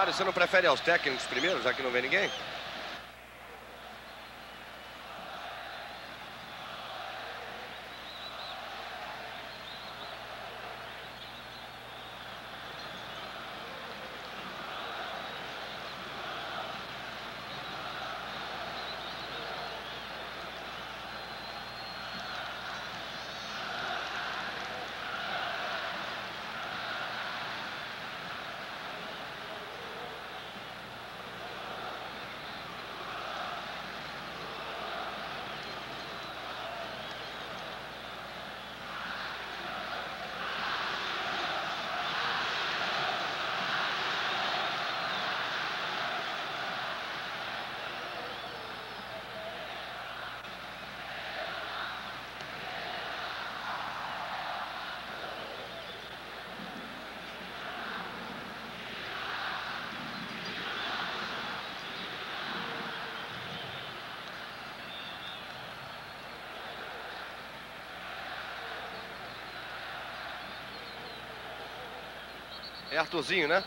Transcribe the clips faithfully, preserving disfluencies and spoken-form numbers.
Mário, você não prefere aos técnicos primeiro, já que não vê ninguém? É Arthurzinho, né?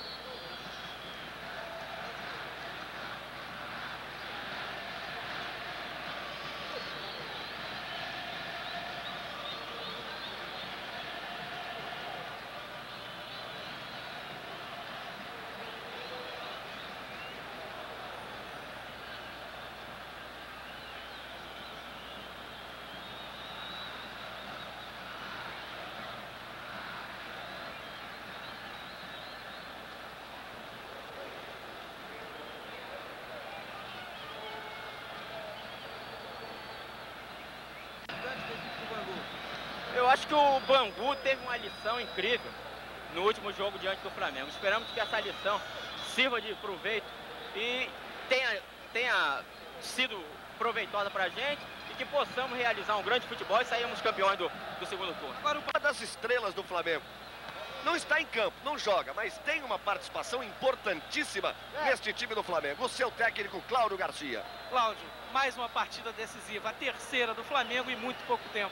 Eu acho que o Bangu teve uma lição incrível no último jogo diante do Flamengo. Esperamos que essa lição sirva de proveito e tenha, tenha sido proveitosa para a gente e que possamos realizar um grande futebol e sairmos campeões do, do segundo turno. Agora, uma das estrelas do Flamengo não está em campo, não joga, mas tem uma participação importantíssima é. neste time do Flamengo. O seu técnico, Cláudio Garcia. Cláudio, mais uma partida decisiva, a terceira do Flamengo em muito pouco tempo.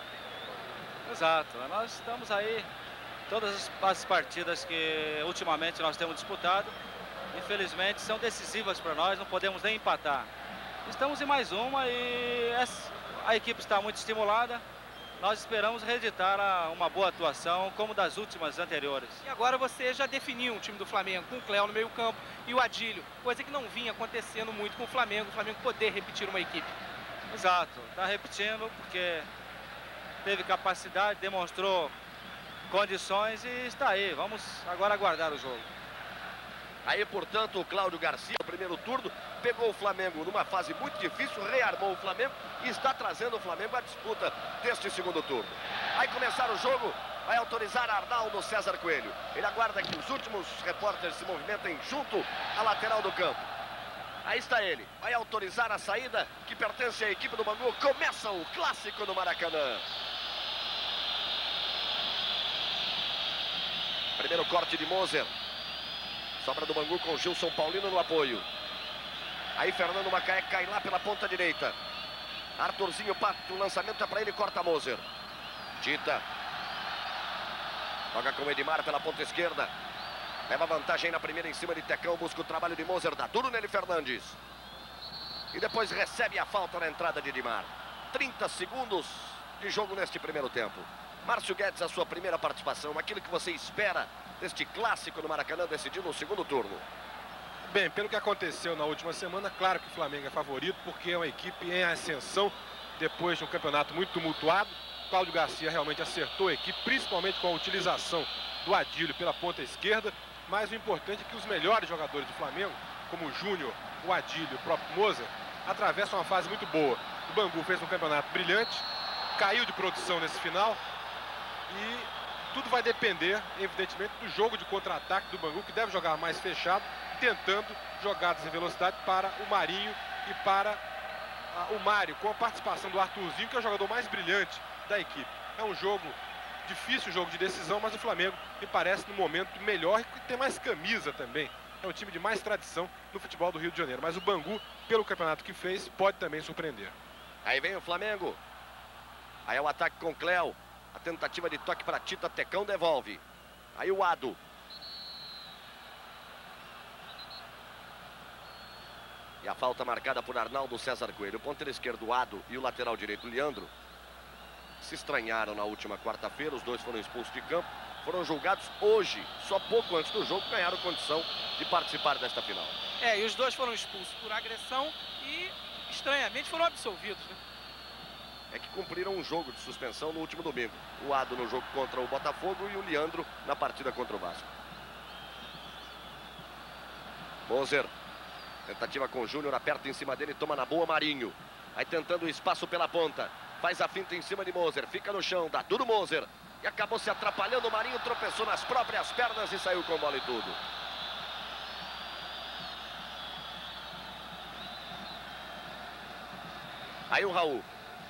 Exato, nós estamos aí, todas as partidas que ultimamente nós temos disputado, infelizmente são decisivas para nós, não podemos nem empatar. Estamos em mais uma e a equipe está muito estimulada, nós esperamos reeditar uma boa atuação como das últimas anteriores. E agora você já definiu um time do Flamengo com o Cléo no meio campo e o Adílio, coisa que não vinha acontecendo muito com o Flamengo, o Flamengo poder repetir uma equipe. Exato, está repetindo porque teve capacidade, demonstrou condições e está aí. Vamos agora aguardar o jogo. Aí, portanto, o Cláudio Garcia, no primeiro turno, pegou o Flamengo numa fase muito difícil, rearmou o Flamengo e está trazendo o Flamengo à disputa deste segundo turno. Vai começar o jogo, vai autorizar Arnaldo César Coelho. Ele aguarda que os últimos repórteres se movimentem junto à lateral do campo. Aí está ele, vai autorizar a saída que pertence à equipe do Bangu. Começa o clássico do Maracanã. Primeiro corte de Moser. Sobra do Bangu com Gilson Paulino no apoio. Aí Fernando Macaé cai lá pela ponta direita. Arthurzinho parte o lançamento é para ele, corta Moser. Tita. Joga com Edmar pela ponta esquerda. Leva vantagem na primeira em cima de Tecão. Busca o trabalho de Moser. Dá duro nele Fernandes. E depois recebe a falta na entrada de Edmar. trinta segundos de jogo neste primeiro tempo. Márcio Guedes, a sua primeira participação. Aquilo que você espera deste clássico no Maracanã decidido no segundo turno. Bem, pelo que aconteceu na última semana, claro que o Flamengo é favorito, porque é uma equipe em ascensão depois de um campeonato muito tumultuado. Cláudio Garcia realmente acertou a equipe, principalmente com a utilização do Adílio pela ponta esquerda. Mas o importante é que os melhores jogadores do Flamengo, como o Júnior, o Adílio e o próprio Moser, atravessam uma fase muito boa. O Bangu fez um campeonato brilhante, caiu de produção nesse final e tudo vai depender, evidentemente, do jogo de contra-ataque do Bangu, que deve jogar mais fechado, tentando jogadas em velocidade para o Marinho e para uh, o Mário, com a participação do Arthurzinho, que é o jogador mais brilhante da equipe. É um jogo difícil, um jogo de decisão, mas o Flamengo me parece no momento melhor e tem mais camisa também. É um time de mais tradição no futebol do Rio de Janeiro. Mas o Bangu, pelo campeonato que fez, pode também surpreender. Aí vem o Flamengo. Aí é o ataque com o Cléo. A tentativa de toque para Tita, Tecão devolve. Aí o Ado. E a falta marcada por Arnaldo César Coelho. O ponteiro esquerdo, Ado, e o lateral direito, Leandro, se estranharam na última quarta-feira. Os dois foram expulsos de campo. Foram julgados hoje, só pouco antes do jogo, ganharam condição de participar desta final. É, e os dois foram expulsos por agressão e, estranhamente, foram absolvidos, né? É que cumpriram um jogo de suspensão no último domingo. O Ado no jogo contra o Botafogo e o Leandro na partida contra o Vasco. Moser. Tentativa com o Júnior, aperta em cima dele, toma na boa Marinho. Vai tentando o espaço pela ponta. Faz a finta em cima de Moser, fica no chão, dá duro Moser. E acabou se atrapalhando, o Marinho tropeçou nas próprias pernas e saiu com bola e tudo. Aí o Raul.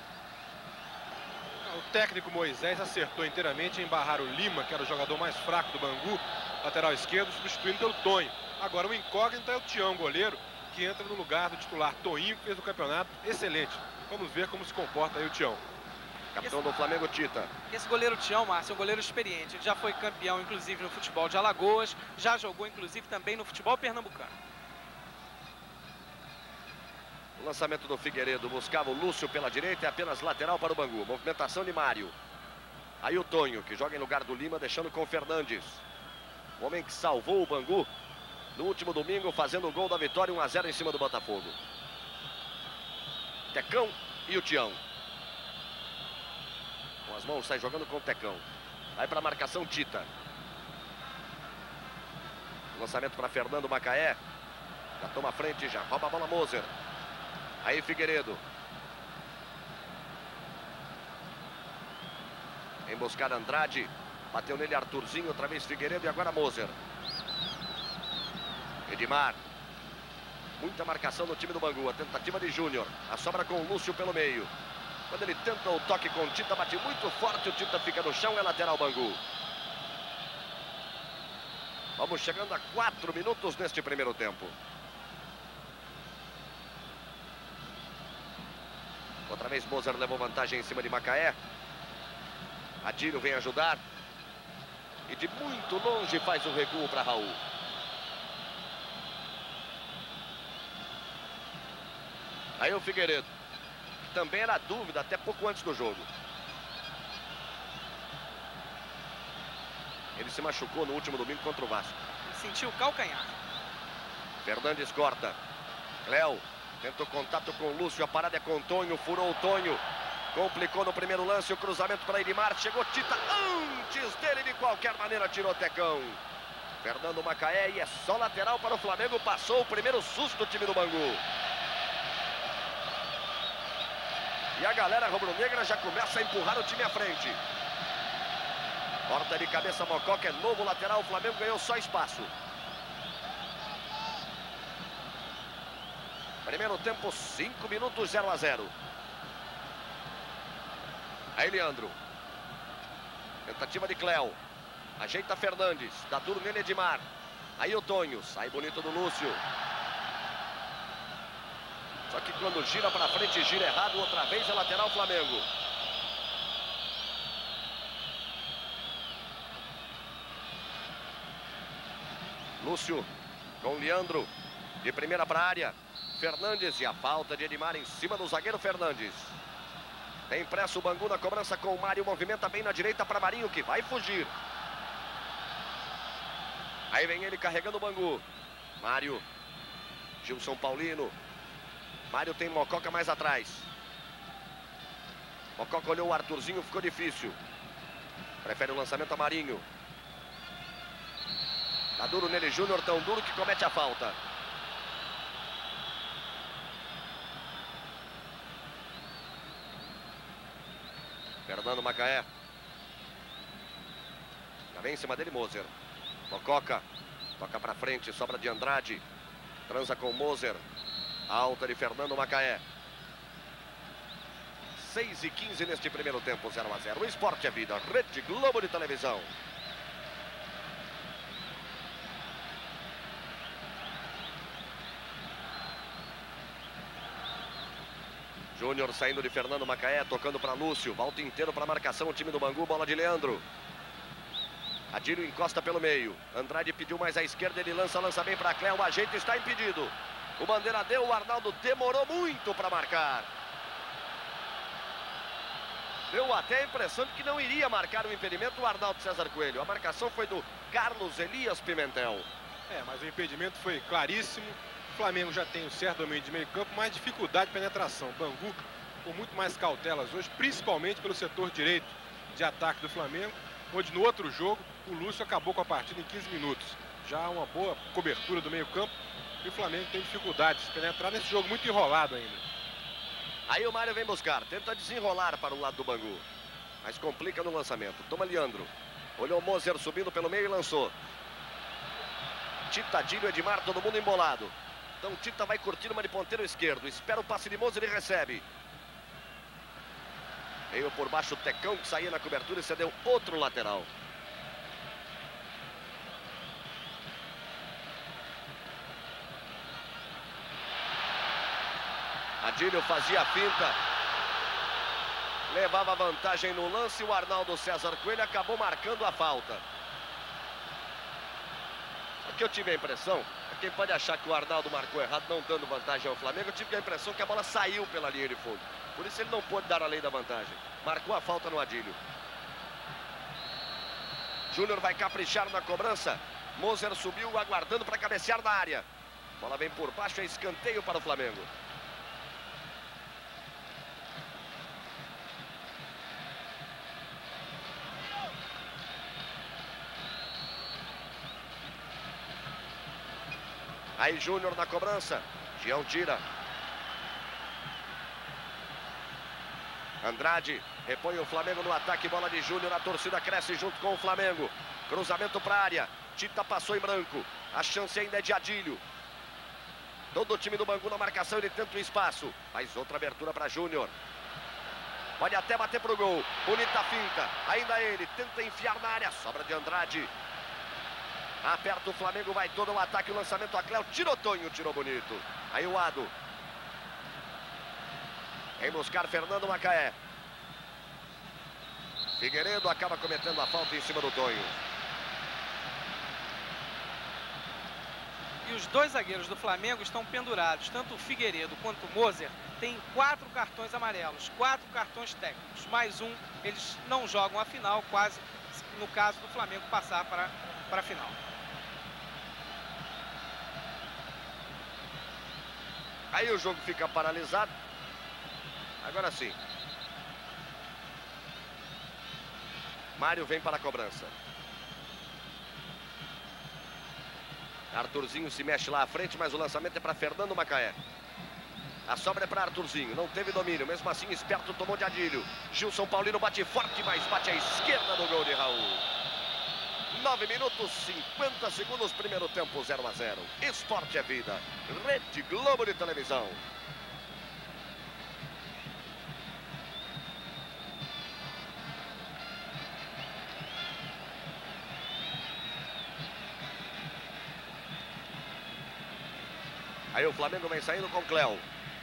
O técnico Moisés acertou inteiramente em barrar o Lima, que era o jogador mais fraco do Bangu, lateral esquerdo, substituindo pelo Tonho. Agora o incógnito é o Tião, goleiro, que entra no lugar do titular Toinho, que fez o campeonato excelente. Vamos ver como se comporta aí o Tião. Capitão do Flamengo, Tita. Esse goleiro Tião, Márcio, é um goleiro experiente. Ele já foi campeão, inclusive, no futebol de Alagoas. Já jogou, inclusive, também no futebol pernambucano. O lançamento do Figueiredo buscava o Lúcio pela direita e apenas lateral para o Bangu. Movimentação de Mário. Aí o Tonho, que joga em lugar do Lima, deixando com o Fernandes. O homem que salvou o Bangu no último domingo, fazendo o gol da vitória, um a zero em cima do Botafogo. Tecão e o Tião. Com as mãos, sai jogando com o Tecão. Vai para a marcação, Tita. Lançamento para Fernando Macaé. Já toma a frente, já rouba a bola Moser. Aí Figueiredo. Emboscada Andrade. Bateu nele Arthurzinho, outra vez Figueiredo e agora Moser. Edmar. Muita marcação no time do Bangu. A tentativa de Júnior. A sobra com o Lúcio pelo meio. Quando ele tenta o toque com o Tita, bate muito forte. O Tita fica no chão, é lateral Bangu. Vamos chegando a quatro minutos neste primeiro tempo. Outra vez Moser levou vantagem em cima de Macaé. Adílio vem ajudar. E de muito longe faz o recuo para Raul. Aí o Figueiredo. Também era dúvida até pouco antes do jogo. Ele se machucou no último domingo contra o Vasco. Sentiu o calcanhar. Fernandes corta. Cléo tenta o contato com o Lúcio. A parada é com o Tonho. Furou o Tonho. Complicou no primeiro lance. O cruzamento para Edmar. Chegou Tita antes dele. De qualquer maneira tirou o Tecão. Fernando Macaé. E é só lateral para o Flamengo. Passou o primeiro susto o time do Bangu. E a galera rubro-negra já começa a empurrar o time à frente. Corta de cabeça Mococa, é novo lateral. O Flamengo ganhou só espaço. Primeiro tempo, cinco minutos, zero a zero. Aí Leandro. Tentativa de Cléo. Ajeita Fernandes. Dá duro nele Edmar. Aí o Tonho. Sai bonito do Lúcio. Só que quando gira para frente, gira errado. Outra vez é lateral Flamengo. Lúcio com Leandro. De primeira para a área. Fernandes e a falta de Edmar em cima do zagueiro Fernandes. Tem pressa o Bangu na cobrança com o Mário. Movimenta bem na direita para Marinho, que vai fugir. Aí vem ele carregando o Bangu. Mário. Gilson Paulino. Mário tem Mococa mais atrás. Mococa olhou o Arthurzinho, ficou difícil. Prefere o lançamento a Marinho. Tá duro nele Júnior, tão duro que comete a falta. Fernando Macaé. Já vem em cima dele Moser. Mococa. Toca pra frente, sobra de Andrade. Transa com Moser. Alta de Fernando Macaé. seis e quinze neste primeiro tempo, zero a zero. O esporte é vida. Rede Globo de televisão. Júnior saindo de Fernando Macaé, tocando para Lúcio. Volta inteiro para a marcação o time do Bangu. Bola de Leandro. Adílio encosta pelo meio. Andrade pediu mais à esquerda, ele lança, lança bem para Cléo. O ajeito está impedido. O Bandeira deu, o Arnaldo demorou muito para marcar. Deu até a impressão de que não iria marcar o impedimento o Arnaldo César Coelho. A marcação foi do Carlos Elias Pimentel. É, mas o impedimento foi claríssimo. O Flamengo já tem um certo domínio de meio campo, mas dificuldade de penetração. Bangu com muito mais cautelas hoje, principalmente pelo setor direito de ataque do Flamengo, onde no outro jogo o Lúcio acabou com a partida em quinze minutos. Já uma boa cobertura do meio campo e o Flamengo tem dificuldade de penetrar nesse jogo muito enrolado ainda. Aí o Mário vem buscar, tenta desenrolar para o lado do Bangu, mas complica no lançamento. Toma Leandro, olhou o Moser subindo pelo meio e lançou. Tita, Adílio, Edmar, todo mundo embolado. Então Tita vai curtir uma de ponteiro esquerdo, espera o passe de Moser e recebe. Veio por baixo o Tecão, que saía na cobertura e cedeu outro lateral. Adílio fazia a finta. Levava vantagem no lance. O Arnaldo César Coelho acabou marcando a falta. Só que eu tive a impressão, quem pode achar que o Arnaldo marcou errado, não dando vantagem ao Flamengo, eu tive a impressão que a bola saiu pela linha de fundo. Por isso ele não pôde dar a lei da vantagem. Marcou a falta no Adílio. Júnior vai caprichar na cobrança. Moser subiu aguardando para cabecear na área. Bola vem por baixo, é escanteio para o Flamengo. Aí Júnior na cobrança. Gião tira. Andrade repõe o Flamengo no ataque. Bola de Júnior. A torcida cresce junto com o Flamengo. Cruzamento para a área. Tita passou em branco. A chance ainda é de Adílio. Todo o time do Bangu na marcação. Ele tenta o espaço. Mais outra abertura para Júnior. Pode até bater para o gol. Bonita finta. Ainda ele. Tenta enfiar na área. Sobra de Andrade. Aperta o Flamengo, vai todo o ataque, o lançamento a Cléo, tirou Tonho, tirou bonito. Aí o Ado. Vem buscar Fernando Macaé. Figueiredo acaba cometendo a falta em cima do Tonho. E os dois zagueiros do Flamengo estão pendurados. Tanto o Figueiredo quanto o Moser têm quatro cartões amarelos, quatro cartões técnicos. Mais um, eles não jogam a final, quase no caso do Flamengo passar para, para a final. Aí o jogo fica paralisado. Agora sim. Mário vem para a cobrança. Arthurzinho se mexe lá à frente, mas o lançamento é para Fernando Macaé. A sobra é para Arthurzinho, não teve domínio, mesmo assim esperto, tomou de Adílio. Gilson Paulino bate forte, mas bate à esquerda no gol de Raul. nove minutos, cinquenta segundos, primeiro tempo, zero a zero. Esporte é vida. Rede Globo de televisão. Aí o Flamengo vem saindo com Cléo.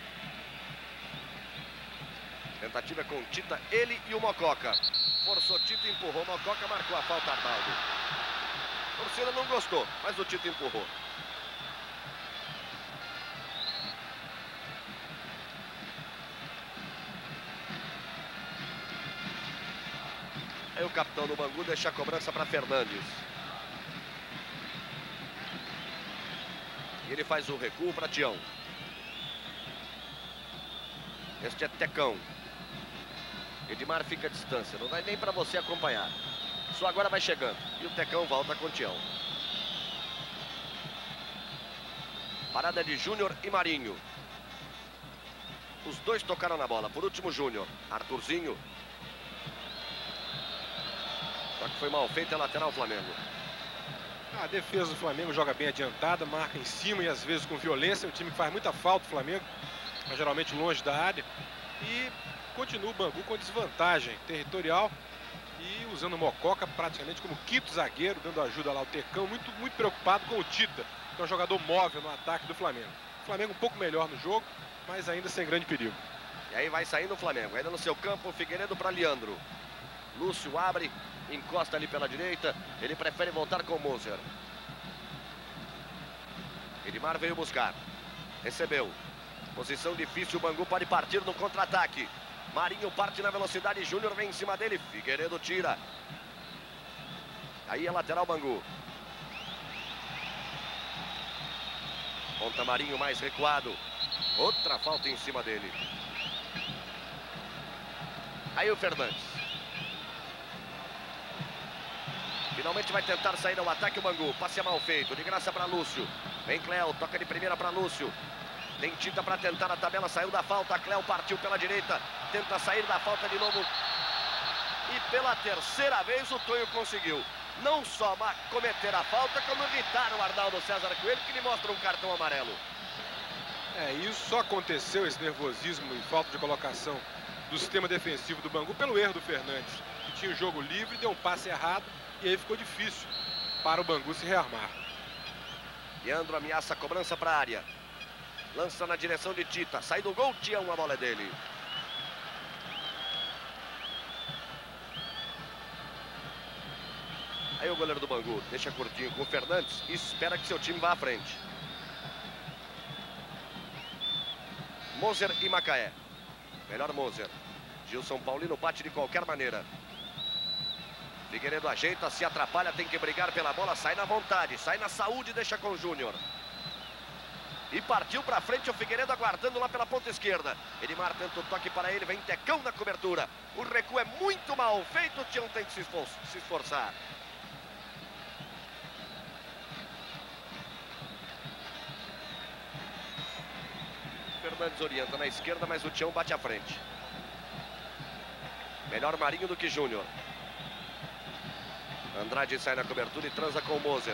Tentativa com Tita, ele e o Mococa. Forçou Tita, empurrou Mococa, marcou a falta Arnaldo. A torcida não gostou, mas o Tita empurrou. Aí o capitão do Bangu deixa a cobrança para Fernandes. E ele faz o recuo para Tião. Este é Tecão. Edmar fica à distância, não dá nem para você acompanhar. Só agora vai chegando. E o Tecão volta com o Tião. Parada de Júnior e Marinho. Os dois tocaram na bola. Por último, Júnior. Arthurzinho. Só que foi mal feita a lateral Flamengo. A defesa do Flamengo joga bem adiantada, marca em cima e às vezes com violência. É um time que faz muita falta, o Flamengo, mas geralmente longe da área. E continua o Bangu com desvantagem territorial e usando o Mococa praticamente como quinto zagueiro, dando ajuda lá ao Tecão, muito, muito preocupado com o Tita, que é um jogador móvel no ataque do Flamengo. O Flamengo um pouco melhor no jogo, mas ainda sem grande perigo. E aí vai saindo o Flamengo, ainda no seu campo, Figueiredo para Leandro. Lúcio abre, encosta ali pela direita, ele prefere voltar com o Moser. Edmar veio buscar. Recebeu. Posição difícil, o Bangu pode partir no contra-ataque. Marinho parte na velocidade, Júnior vem em cima dele, Figueiredo tira. Aí é lateral Bangu. Ponta Marinho mais recuado. Outra falta em cima dele. Aí o Fernandes. Finalmente vai tentar sair ao ataque o Bangu. Passe mal feito, de graça para Lúcio. Vem Cléo, toca de primeira para Lúcio. Tem Tita para tentar a tabela, saiu da falta. Cléo partiu pela direita, tenta sair da falta de novo. E pela terceira vez o Tonho conseguiu não só cometer a falta, como irritar o Arnaldo César Coelho, que lhe mostra um cartão amarelo. É, isso só aconteceu, esse nervosismo e falta de colocação do sistema defensivo do Bangu, pelo erro do Fernandes, que tinha o jogo livre, deu um passe errado e aí ficou difícil para o Bangu se rearmar. Leandro ameaça a cobrança para a área. Lança na direção de Tita. Sai do gol, Tião, a bola é dele. Aí o goleiro do Bangu deixa curtinho com o Fernandes e espera que seu time vá à frente. Moser e Macaé. Melhor Moser. Gilson Paulino bate de qualquer maneira. Figueiredo ajeita, se atrapalha, tem que brigar pela bola, sai na vontade, sai na saúde, deixa com o Júnior. E partiu para frente o Figueiredo, aguardando lá pela ponta esquerda. Edmar tenta o toque para ele, vem Tecão na cobertura. O recuo é muito mal feito, o Tião tem que se esforçar. Fernandes orienta na esquerda, mas o Tião bate à frente. Melhor Marinho do que Júnior. Andrade sai na cobertura e transa com o Moser.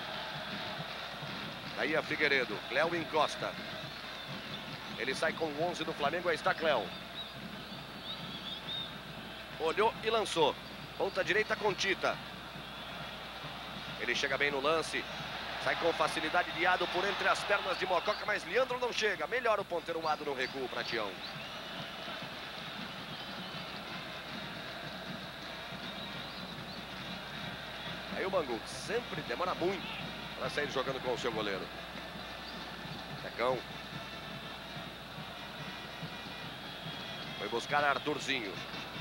Aí é Figueiredo, Cléo encosta. Ele sai com o onze do Flamengo, aí está Cléo. Olhou e lançou. Ponta direita com Tita. Ele chega bem no lance. Sai com facilidade de Ado por entre as pernas de Mococa, mas Leandro não chega. Melhor o ponteiro Ado no recuo para Tião. Aí o Bangu sempre demora muito para sair jogando com o seu goleiro. Tecão. Foi buscar Arthurzinho.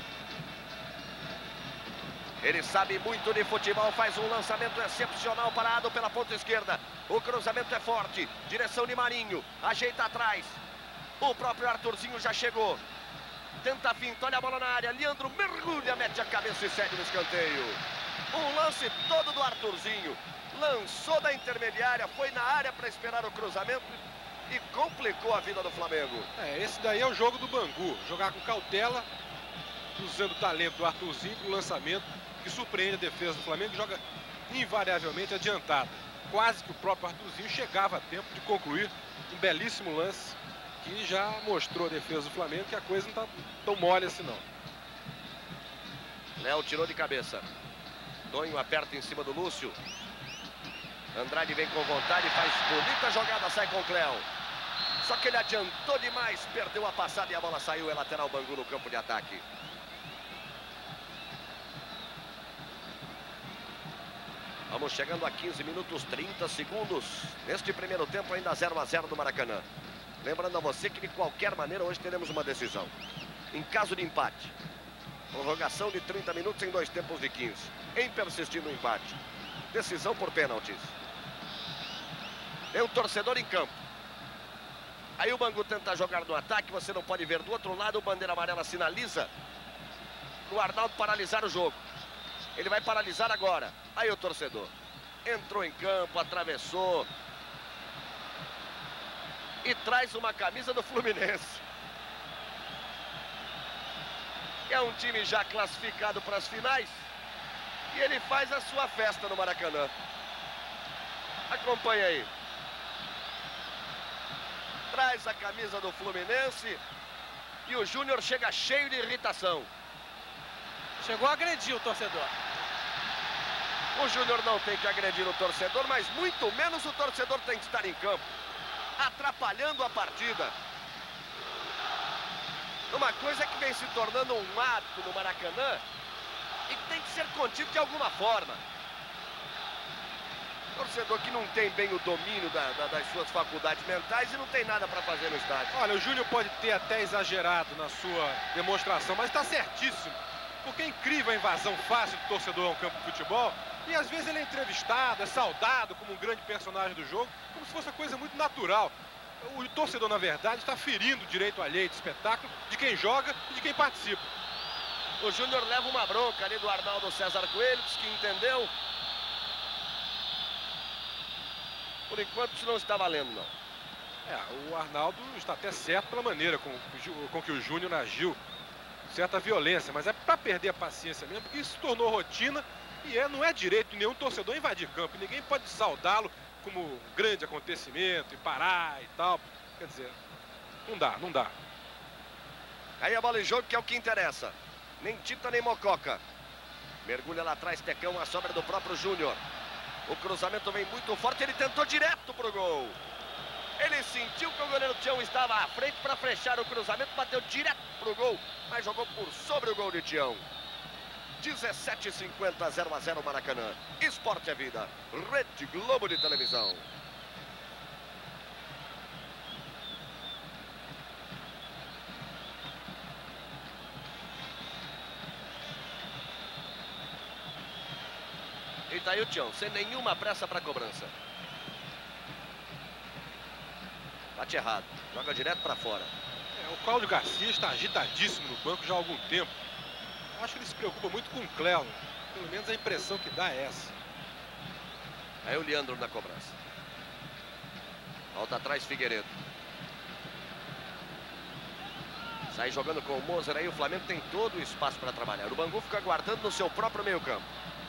Ele sabe muito de futebol, faz um lançamento excepcional parado pela ponta esquerda. O cruzamento é forte, direção de Marinho, ajeita atrás. O próprio Arthurzinho já chegou. Tenta a finta, olha a bola na área. Leandro mergulha, mete a cabeça e segue no escanteio. Um lance todo do Arthurzinho. Lançou da intermediária, foi na área para esperar o cruzamento e complicou a vida do Flamengo. É, esse daí é o jogo do Bangu. Jogar com cautela, usando o talento do Arthurzinho para o lançamento, que surpreende a defesa do Flamengo, joga invariavelmente adiantado. Quase que o próprio Arthurzinho chegava a tempo de concluir um belíssimo lance que já mostrou a defesa do Flamengo que a coisa não está tão mole assim não. Léo tirou de cabeça. Tonho aperta em cima do Lúcio. Andrade vem com vontade, faz bonita jogada, sai com o Cléo. Só que ele adiantou demais, perdeu a passada e a bola saiu. É lateral Bangu no campo de ataque. Vamos chegando a quinze minutos, trinta segundos. Neste primeiro tempo ainda zero a zero do Maracanã. Lembrando a você que de qualquer maneira hoje teremos uma decisão. Em caso de empate, prorrogação de trinta minutos em dois tempos de quinze. Em persistir no empate, decisão por pênaltis. Tem um torcedor em campo. Aí o Bangu tenta jogar no ataque, você não pode ver do outro lado, o bandeira amarela sinaliza o Arnaldo paralisar o jogo. Ele vai paralisar agora. Aí o torcedor entrou em campo, atravessou e traz uma camisa do Fluminense. É um time já classificado para as finais e ele faz a sua festa no Maracanã. Acompanha aí. Traz a camisa do Fluminense e o Júnior chega cheio de irritação. Chegou a agredir o torcedor. O Júnior não tem que agredir o torcedor, mas muito menos o torcedor tem que estar em campo, atrapalhando a partida. Uma coisa que vem se tornando um hábito no Maracanã e que tem que ser contido de alguma forma. Torcedor que não tem bem o domínio da, da, das suas faculdades mentais e não tem nada para fazer no estádio. Olha, o Júnior pode ter até exagerado na sua demonstração, mas está certíssimo. Porque é incrível a invasão fácil do torcedor a um campo de futebol. E às vezes ele é entrevistado, é saudado como um grande personagem do jogo, como se fosse uma coisa muito natural. O torcedor, na verdade, está ferindo o direito alheio de espetáculo de quem joga e de quem participa. O Júnior leva uma bronca ali do Arnaldo César Coelho, diz que entendeu. Por enquanto isso não está valendo, não. É, o Arnaldo está até certo pela maneira com, com que o Júnior agiu. Certa violência, mas é para perder a paciência mesmo, porque isso se tornou rotina e é, não é direito de nenhum torcedor invadir campo. Ninguém pode saudá-lo como um grande acontecimento e parar e tal. Quer dizer, não dá, não dá. Aí a bola em jogo, que é o que interessa. Nem Tita, nem Mococa. Mergulha lá atrás, Tecão, a sobra do próprio Júnior. O cruzamento vem muito forte, ele tentou direto pro gol. Ele sentiu que o goleiro Tião estava à frente para fechar o cruzamento, bateu direto pro gol, mas jogou por sobre o gol de Tião. dezessete e cinquenta, zero a zero Maracanã. Esporte é vida. Rede Globo de televisão. E tá aí o Tião, sem nenhuma pressa para cobrança. Bate errado, joga direto para fora. É, o Cláudio Garcia está agitadíssimo no banco já há algum tempo. Eu acho que ele se preocupa muito com o Cléo. Pelo menos a impressão que dá é essa. Aí o Leandro na cobrança. Volta atrás Figueiredo. Sai jogando com o Moser, aí o Flamengo tem todo o espaço para trabalhar. O Bangu fica aguardando no seu próprio meio campo.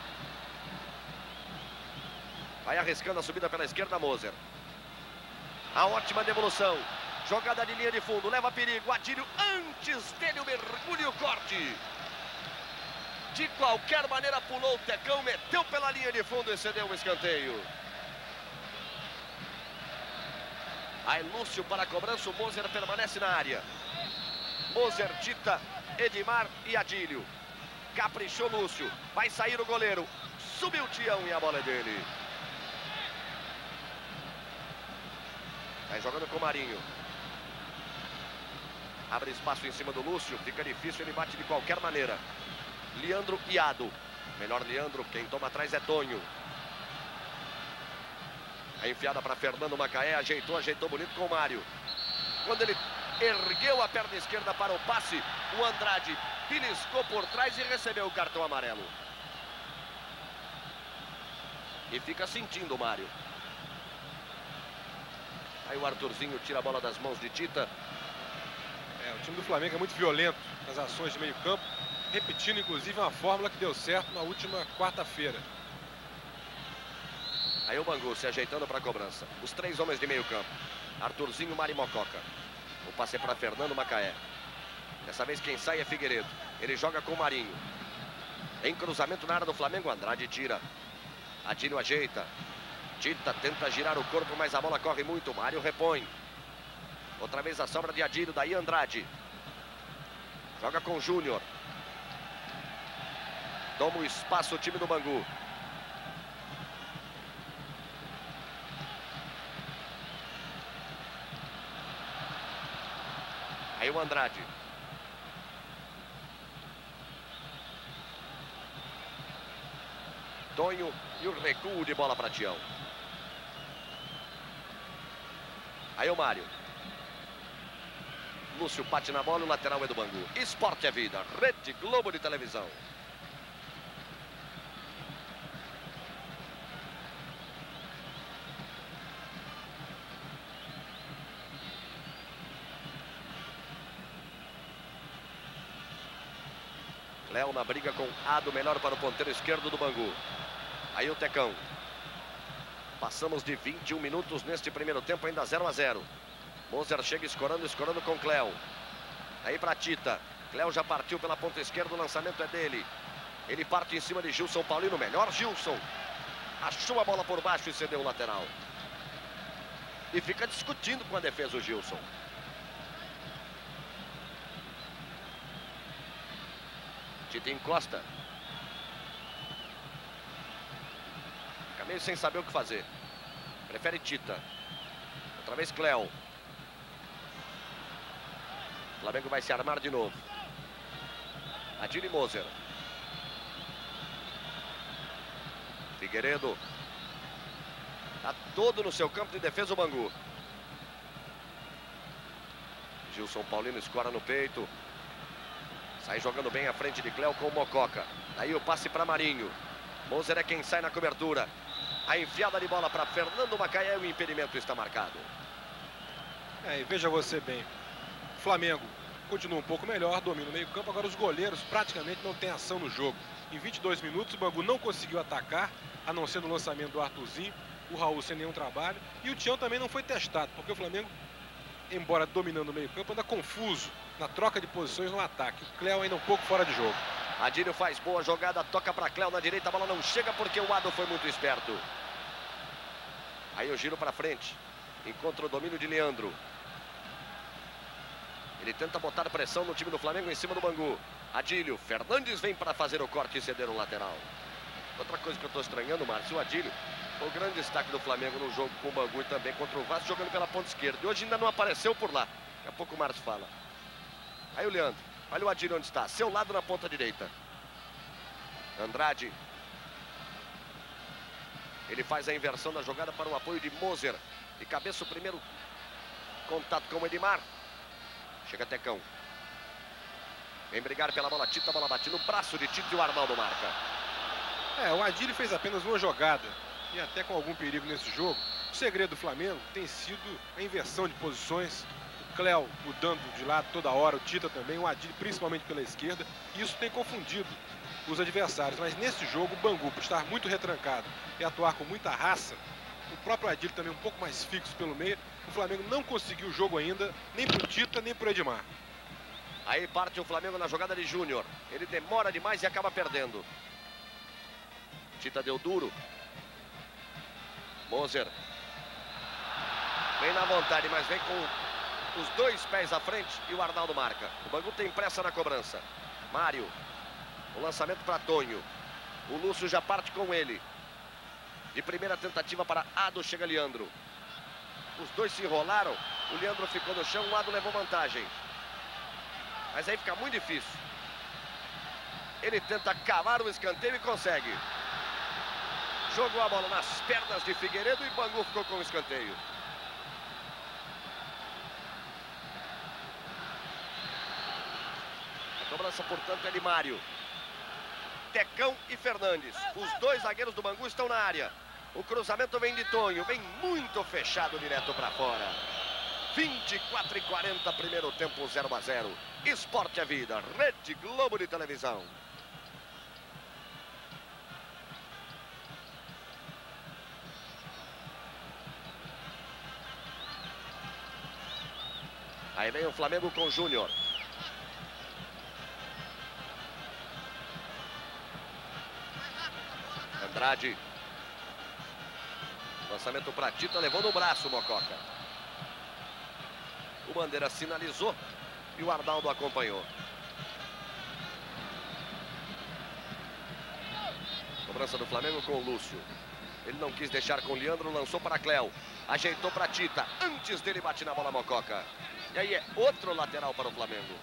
Vai arriscando a subida pela esquerda, Moser. A ótima devolução. Jogada de linha de fundo, leva perigo. Adílio antes dele, o mergulho e o corte. De qualquer maneira pulou o Tecão, meteu pela linha de fundo e cedeu um escanteio. Aí Lúcio para a cobrança, o Moser permanece na área. Moser, Tita, Edmar e Adílio. Caprichou Lúcio, vai sair o goleiro. Subiu o Tião e a bola é dele. Vai jogando com o Marinho. Abre espaço em cima do Lúcio. Fica difícil, ele bate de qualquer maneira. Leandro e Ado. Melhor Leandro, quem toma atrás é Tonho. A enfiada para Fernando Macaé. Ajeitou, ajeitou bonito com o Mário. Quando ele ergueu a perna esquerda para o passe, o Andrade beliscou por trás e recebeu o cartão amarelo. E fica sentindo o Mário. Aí o Arthurzinho tira a bola das mãos de Tita. É, o time do Flamengo é muito violento nas ações de meio campo, repetindo inclusive uma fórmula que deu certo na última quarta-feira. Aí o Bangu se ajeitando para a cobrança. Os três homens de meio campo. Arthurzinho, Mário e Mococa. O passe é para Fernando Macaé. Dessa vez quem sai é Figueiredo. Ele joga com o Marinho. Em cruzamento na área do Flamengo, Andrade tira. Adílio ajeita. Tita tenta girar o corpo, mas a bola corre muito. Mário repõe. Outra vez a sobra de Adílio, daí Andrade. Joga com o Júnior. Toma o espaço o time do Bangu. Aí o Andrade. Tonho e o recuo de bola para Tião. Aí o Mário. Lúcio bate na bola, o lateral é do Bangu. Esporte é vida, Rede Globo de televisão. Léo na briga com Ado, melhor para o ponteiro esquerdo do Bangu. Aí o Tecão. Passamos de vinte e um minutos neste primeiro tempo, ainda zero a zero. Moser chega escorando, escorando com Cléo. Aí para Tita. Cléo já partiu pela ponta esquerda, o lançamento é dele. Ele parte em cima de Gilson Paulino, melhor Gilson. Achou a bola por baixo e cedeu o lateral. E fica discutindo com a defesa o Gilson. Tita encosta. Fica meio sem saber o que fazer. Prefere Tita. Outra vez Cléo. O Flamengo vai se armar de novo. Adílio e Moser. Figueiredo. Está todo no seu campo de defesa o Bangu. Gilson Paulino escora no peito. Sai jogando bem à frente de Cléo com o Mococa. Daí o passe para Marinho. Moser é quem sai na cobertura. A enfiada de bola para Fernando Macaé. O impedimento está marcado. É, e veja você bem. O Flamengo continua um pouco melhor, domina o meio campo. Agora os goleiros praticamente não têm ação no jogo. Em vinte e dois minutos o Bangu não conseguiu atacar, a não ser no lançamento do Arthurzinho. O Raul sem nenhum trabalho. E o Tião também não foi testado, porque o Flamengo, embora dominando o meio campo, anda confuso na troca de posições no ataque. O Cléo ainda um pouco fora de jogo. Adílio faz boa jogada, toca para Cléo na direita, a bola não chega porque o Ado foi muito esperto. Aí o giro para frente. Encontra o domínio de Leandro. Ele tenta botar pressão no time do Flamengo em cima do Bangu. Adílio, Fernandes vem para fazer o corte e ceder o lateral. Outra coisa que eu estou estranhando, Márcio, o Adílio foi o grande destaque do Flamengo no jogo com o Bangu e também contra o Vasco, jogando pela ponta esquerda. E hoje ainda não apareceu por lá. Daqui a pouco o Márcio fala. Aí o Leandro. Olha o Adílio onde está. Seu lado na ponta direita. Andrade. Ele faz a inversão da jogada para o apoio de Moser. E cabeça o primeiro contato com o Edmar. Chega Tecão. Vem brigar pela bola. Tita, a bola bate no braço de Tita e o Arnaldo marca. É, o Adílio fez apenas uma jogada. E até com algum perigo nesse jogo. O segredo do Flamengo tem sido a inversão de posições. O Cléo mudando de lado toda hora, o Tita também, o Adílio principalmente pela esquerda. E isso tem confundido os adversários. Mas nesse jogo, o Bangu, por estar muito retrancado e atuar com muita raça, o próprio Adílio também um pouco mais fixo pelo meio, o Flamengo não conseguiu o jogo ainda, nem pro Tita, nem pro Edmar. Aí parte o Flamengo na jogada de Júnior. Ele demora demais e acaba perdendo. Tita deu duro. Moser. Vem na vontade, mas vem com os dois pés à frente e o Arnaldo marca. O Bangu tem pressa na cobrança. Mário. O lançamento para Tonho. O Lúcio já parte com ele. De primeira tentativa para Ado, chega Leandro. Os dois se enrolaram. O Leandro ficou no chão, o Ado levou vantagem. Mas aí fica muito difícil. Ele tenta cavar o escanteio e consegue. Jogou a bola nas pernas de Figueiredo e Bangu ficou com o escanteio. A cobrança, portanto, é de Mário. Tecão e Fernandes. Os dois zagueiros do Bangu estão na área. O cruzamento vem de Tonho. Vem muito fechado direto para fora. vinte e quatro e quarenta, primeiro tempo, zero a zero. Esporte é vida. Rede Globo de televisão. Aí vem o Flamengo com o Júnior. Andrade. Lançamento para Tita, levou no braço o Mococa. O Bandeira sinalizou e o Arnaldo acompanhou. Cobrança do Flamengo com o Lúcio. Ele não quis deixar com o Leandro, lançou para Cléo. Ajeitou para Tita. Antes dele bate na bola Mococa. E aí é outro lateral para o Flamengo.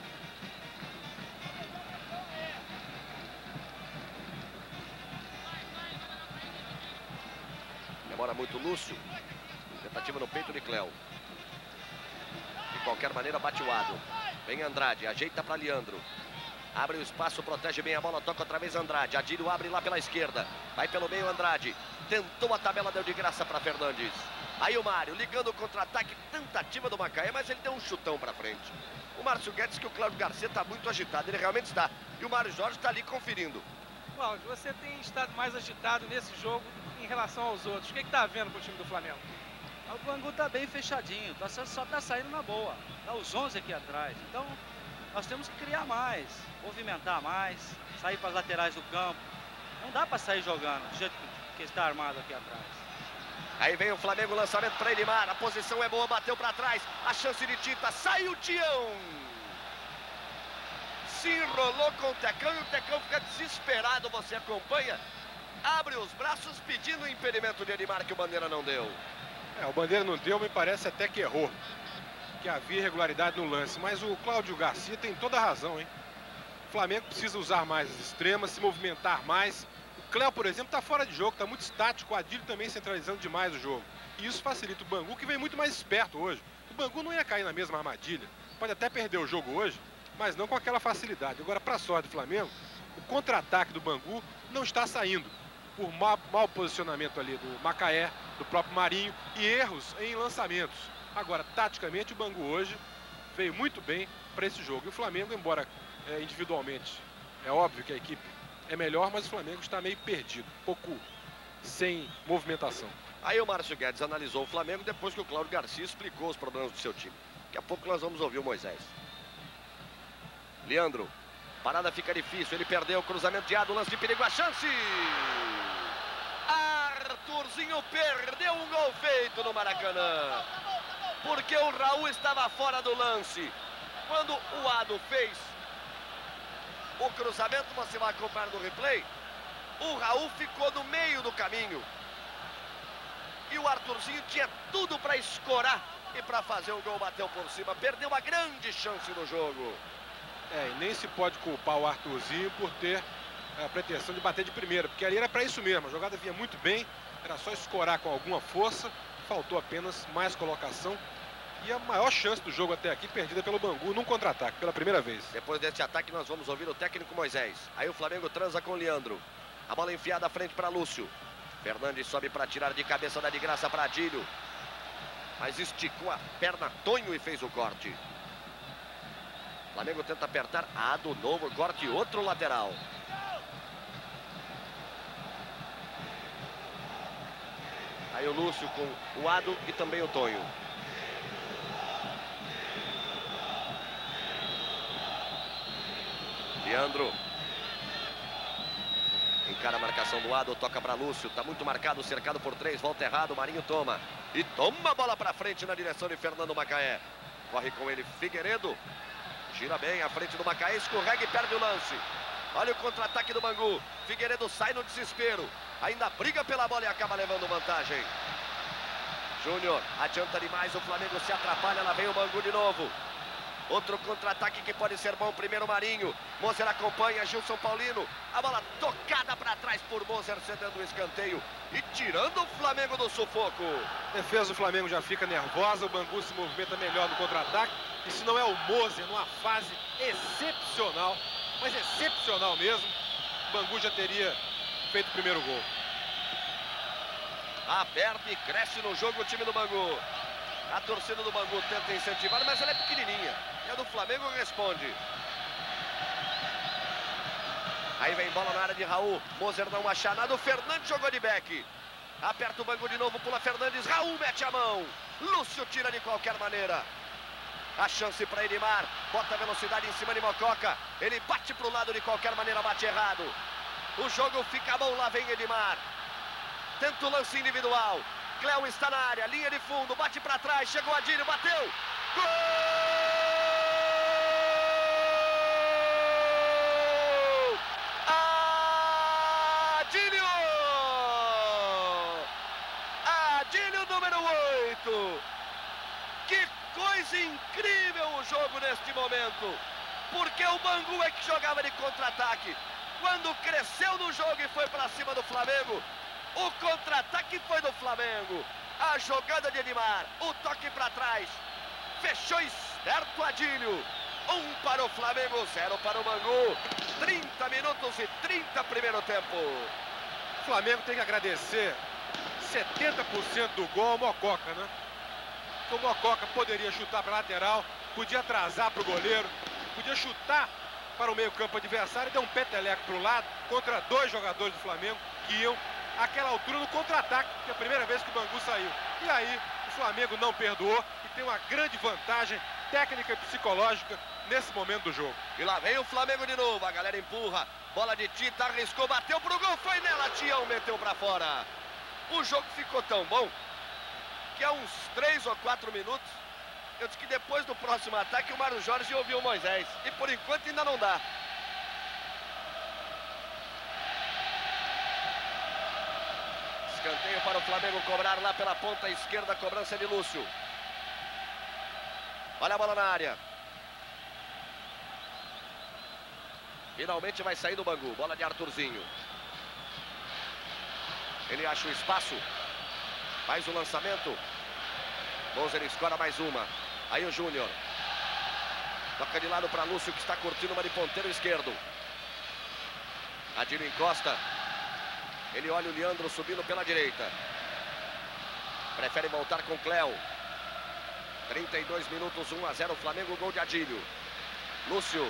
Demora muito Lúcio. Tentativa no peito de Cléo. De qualquer maneira bate o Ado. Vem Andrade, ajeita para Leandro. Abre o espaço, protege bem a bola, toca outra vez Andrade. Adílio abre lá pela esquerda. Vai pelo meio Andrade. Tentou a tabela, deu de graça para Fernandes. Aí o Mário ligando o contra-ataque, tentativa do Macaé, mas ele deu um chutão para frente. O Márcio Guedes que o Cláudio Garcia está muito agitado, ele realmente está. E o Mário Jorge está ali conferindo. Cláudio, você tem estado mais agitado nesse jogo em relação aos outros. O que está vendo com o time do Flamengo? O Bangu está bem fechadinho, tá, só está saindo na boa. Tá os onze aqui atrás. Então, nós temos que criar mais, movimentar mais, sair para as laterais do campo. Não dá para sair jogando do jeito que está armado aqui atrás. Aí vem o Flamengo, lançamento para Edmar. A posição é boa, bateu para trás. A chance de Tita, sai o Tião. Se enrolou com o Tecão e o Tecão fica desesperado. Você acompanha. abre os braços pedindo o impedimento de Edmar, que o Bandeira não deu. É, o Bandeira não deu, me parece até que errou. Que havia irregularidade no lance, mas o Cláudio Garcia tem toda a razão, hein? O Flamengo precisa usar mais as extremas, se movimentar mais. O Cléo, por exemplo, está fora de jogo, está muito estático, o Adílio também centralizando demais o jogo. E isso facilita o Bangu, que vem muito mais esperto hoje. O Bangu não ia cair na mesma armadilha. Pode até perder o jogo hoje, mas não com aquela facilidade. Agora, para a sorte do Flamengo, o contra-ataque do Bangu não está saindo. Por mau, mau posicionamento ali do Macaé, do próprio Marinho e erros em lançamentos. Agora, taticamente, o Bangu hoje veio muito bem para esse jogo. E o Flamengo, embora é, individualmente, é óbvio que a equipe é melhor, mas o Flamengo está meio perdido, um pouco sem movimentação. Aí o Márcio Guedes analisou o Flamengo depois que o Cláudio Garcia explicou os problemas do seu time. Daqui a pouco nós vamos ouvir o Moisés. Leandro, parada fica difícil, ele perdeu o cruzamento de A do lance de perigo, a chance! Arthurzinho perdeu um gol feito no Maracanã. Porque o Raul estava fora do lance. Quando o Ado fez o cruzamento, você vai acompanhar no replay, o Raul ficou no meio do caminho. E o Arthurzinho tinha tudo para escorar e para fazer o gol, bateu por cima. Perdeu uma grande chance no jogo. É, e nem se pode culpar o Arthurzinho por ter a pretensão de bater de primeira, porque ali era para isso mesmo. A jogada vinha muito bem, era só escorar com alguma força. Faltou apenas mais colocação. E a maior chance do jogo até aqui perdida pelo Bangu num contra-ataque, pela primeira vez. Depois desse ataque nós vamos ouvir o técnico Moisés. Aí o Flamengo transa com o Leandro. A bola enfiada à frente para Lúcio. Fernandes sobe para tirar de cabeça, dá de graça para Adílio. Mas esticou a perna Tonho e fez o corte. O Flamengo tenta apertar. Ah, do novo corte, outro lateral. Aí o Lúcio com o Ado e também o Tonho. Leandro. Encara a marcação do Ado, toca para Lúcio. Tá muito marcado, cercado por três, volta errado, Marinho toma. E toma a bola para frente na direção de Fernando Macaé. Corre com ele Figueiredo. Gira bem à frente do Macaé, escorrega e perde o lance. Olha o contra-ataque do Bangu. Figueiredo sai no desespero. Ainda briga pela bola e acaba levando vantagem. Júnior adianta demais, o Flamengo se atrapalha, lá vem o Bangu de novo. Outro contra-ataque que pode ser bom, primeiro Marinho. Moser acompanha, Gilson Paulino. A bola tocada para trás por Moser, cedendo o escanteio e tirando o Flamengo do sufoco. A defesa do Flamengo já fica nervosa, o Bangu se movimenta melhor no contra-ataque. E se não é o Moser, numa fase excepcional, mas excepcional mesmo, o Bangu já teria feito o primeiro gol. Aberto e cresce no jogo o time do Bangu. A torcida do Bangu tenta incentivar, mas ela é pequenininha. E a do Flamengo responde. Aí vem bola na área de Raul. Moser não acha nada. O Fernandes jogou de back. Aperta o Bangu de novo, pula Fernandes. Raul mete a mão. Lúcio tira de qualquer maneira. A chance para Edmar. Bota a velocidade em cima de Mococa. Ele bate para o lado de qualquer maneira, bate errado. O jogo fica bom, lá vem Edmar. Tenta o lance individual. Cléo está na área, linha de fundo, bate para trás, chegou Adílio, bateu. Gol! Adílio! Adílio número oito. Que coisa incrível o jogo neste momento. Porque o Bangu é que jogava de contra-ataque. Quando cresceu no jogo e foi para cima do Flamengo, o contra-ataque foi do Flamengo. A jogada de Edmar, o toque para trás. Fechou esperto Adílio. Um para o Flamengo, zero para o Bangu. trinta minutos e trinta primeiro tempo. O Flamengo tem que agradecer setenta por cento do gol ao Mococa, né? O Mococa poderia chutar para a lateral, podia atrasar para o goleiro, podia chutar para o meio campo adversário e dar um peteleco para o lado contra dois jogadores do Flamengo que iam àquela altura no contra-ataque, que é a primeira vez que o Bangu saiu. E aí o Flamengo não perdoou e tem uma grande vantagem técnica e psicológica nesse momento do jogo. E lá vem o Flamengo de novo, a galera empurra, bola de Tita, arriscou, bateu pro gol, foi nela, Tião meteu pra fora. O jogo ficou tão bom que há uns três ou quatro minutos eu disse que depois do próximo ataque o Mário Jorge ouviu o Moisés. E por enquanto ainda não dá. Escanteio para o Flamengo cobrar lá pela ponta esquerda. Cobrança de Lúcio. Olha a bola na área. Finalmente vai sair do Bangu. Bola de Arthurzinho. Ele acha o espaço. Faz o lançamento. Moser escora mais uma. Aí o Júnior. Toca de lado para Lúcio, que está curtindo uma de ponteiro esquerdo. Adílio encosta. Ele olha o Leandro subindo pela direita. Prefere voltar com Cléo. trinta e dois minutos, um a zero Flamengo, gol de Adílio. Lúcio.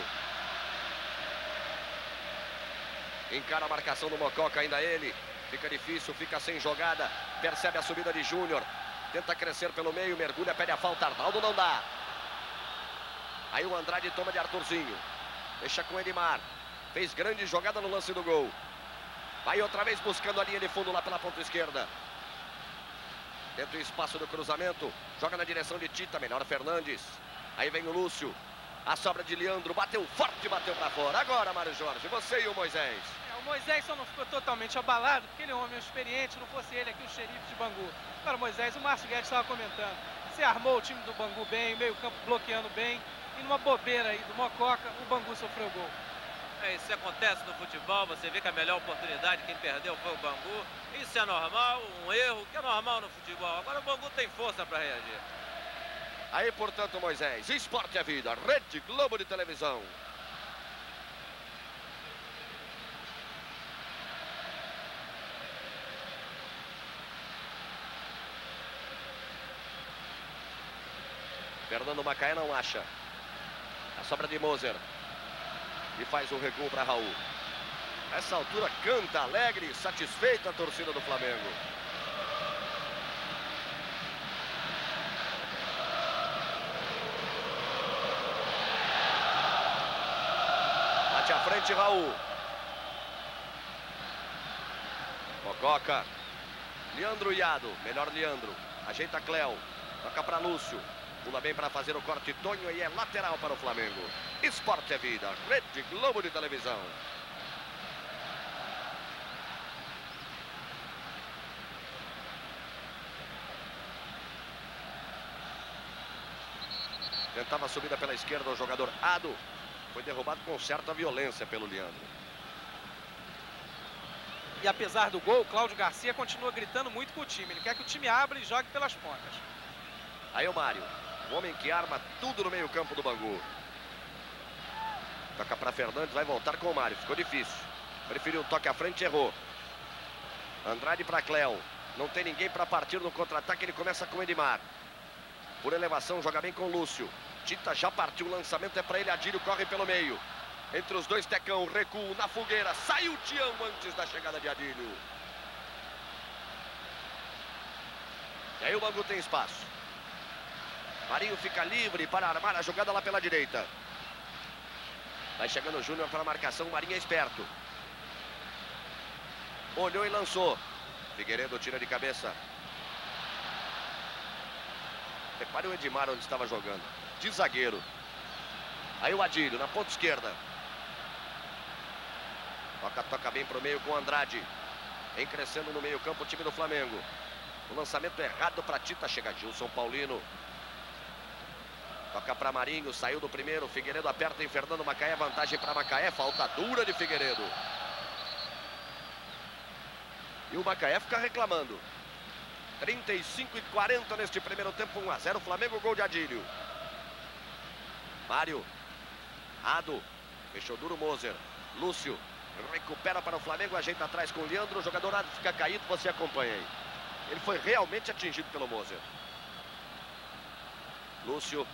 Encara a marcação do Mococa, ainda ele. Fica difícil, fica sem jogada. Percebe a subida de Júnior. Tenta crescer pelo meio, mergulha, pede a falta. Arnaldo não dá. Aí o Andrade toma de Arthurzinho. Deixa com Edmar. Fez grande jogada no lance do gol. Vai outra vez buscando a linha de fundo lá pela ponta esquerda. Dentro do espaço do cruzamento. Joga na direção de Tita. Melhor Fernandes. Aí vem o Lúcio. A sobra de Leandro. Bateu forte, bateu pra fora. Agora, Mário Jorge, você e o Moisés. É, o Moisés só não ficou totalmente abalado, porque ele é um homem experiente. Não fosse ele aqui o xerife de Bangu. Agora, Moisés, o Márcio Guedes estava comentando. Você armou o time do Bangu bem, meio campo bloqueando bem. E numa bobeira aí do Mococa, o Bangu sofreu gol. É, isso acontece no futebol, você vê que a melhor oportunidade, quem perdeu foi o Bangu. Isso é normal, um erro que é normal no futebol. Agora o Bangu tem força para reagir. Aí, portanto, Moisés, Esporte é Vida, Rede Globo de televisão. Fernando Macaé não acha. A sobra de Moser. E faz o recuo para Raul. Nessa altura canta alegre, satisfeita a torcida do Flamengo. Bate à frente Raul. Mococa. Leandro Iado. Melhor Leandro. Ajeita Cléo. Toca para Lúcio. Pula bem para fazer o corte Tonho e é lateral para o Flamengo. Esporte é Vida, Rede Globo de televisão. Tentava a subida pela esquerda o jogador Ado. Foi derrubado com certa violência pelo Leandro. E apesar do gol, o Cláudio Garcia continua gritando muito com o time. Ele quer que o time abra e jogue pelas pontas. Aí o Mário. O homem que arma tudo no meio campo do Bangu. Toca para Fernandes, vai voltar com o Mário. Ficou difícil. Preferiu o toque à frente e errou. Andrade para Cléo. Não tem ninguém para partir no contra-ataque. Ele começa com o Edmar. Por elevação, joga bem com o Lúcio. Tita já partiu, o lançamento é para ele. Adílio corre pelo meio. Entre os dois, Tecão, recuo na fogueira. Saiu o Tião antes da chegada de Adílio. E aí o Bangu tem espaço. Marinho fica livre para armar a jogada lá pela direita. Vai chegando o Júnior para a marcação. Marinho é esperto. Olhou e lançou. Figueiredo tira de cabeça. Repare o Edmar onde estava jogando. De zagueiro. Aí o Adílio na ponta esquerda. Toca, toca bem para o meio com o Andrade. Vem crescendo no meio campo o time do Flamengo. O lançamento errado para Tita. Chega Gilson Paulino. Toca para Marinho, saiu do primeiro. Figueiredo aperta em Fernando Macaé. Vantagem para Macaé. Falta dura de Figueiredo. E o Macaé fica reclamando. trinta e cinco e quarenta neste primeiro tempo. um a zero Flamengo, gol de Adílio. Mário. Ado. Fechou duro Moser. Lúcio. Recupera para o Flamengo. Ajeita atrás com o Leandro. O jogador Ado fica caído. Você acompanha aí. Ele foi realmente atingido pelo Moser. Lúcio.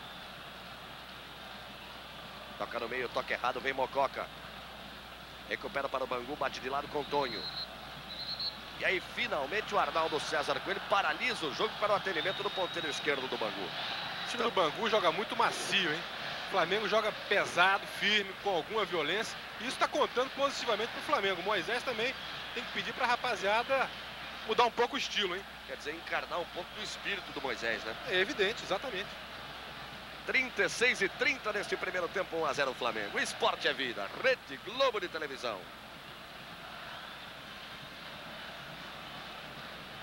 Toca no meio, toca errado, vem Mococa. Recupera para o Bangu, bate de lado com o Tonho. E aí, finalmente, o Arnaldo César Coelho paralisa o jogo para o atendimento do ponteiro esquerdo do Bangu. O time do Bangu joga muito macio, hein? O Flamengo joga pesado, firme, com alguma violência. E isso está contando positivamente para o Flamengo. O Moisés também tem que pedir para a rapaziada mudar um pouco o estilo, hein? Quer dizer, encarnar um pouco do espírito do Moisés, né? É evidente, exatamente. trinta e seis e trinta neste primeiro tempo, um a zero Flamengo. Esporte é Vida, Rede Globo de televisão.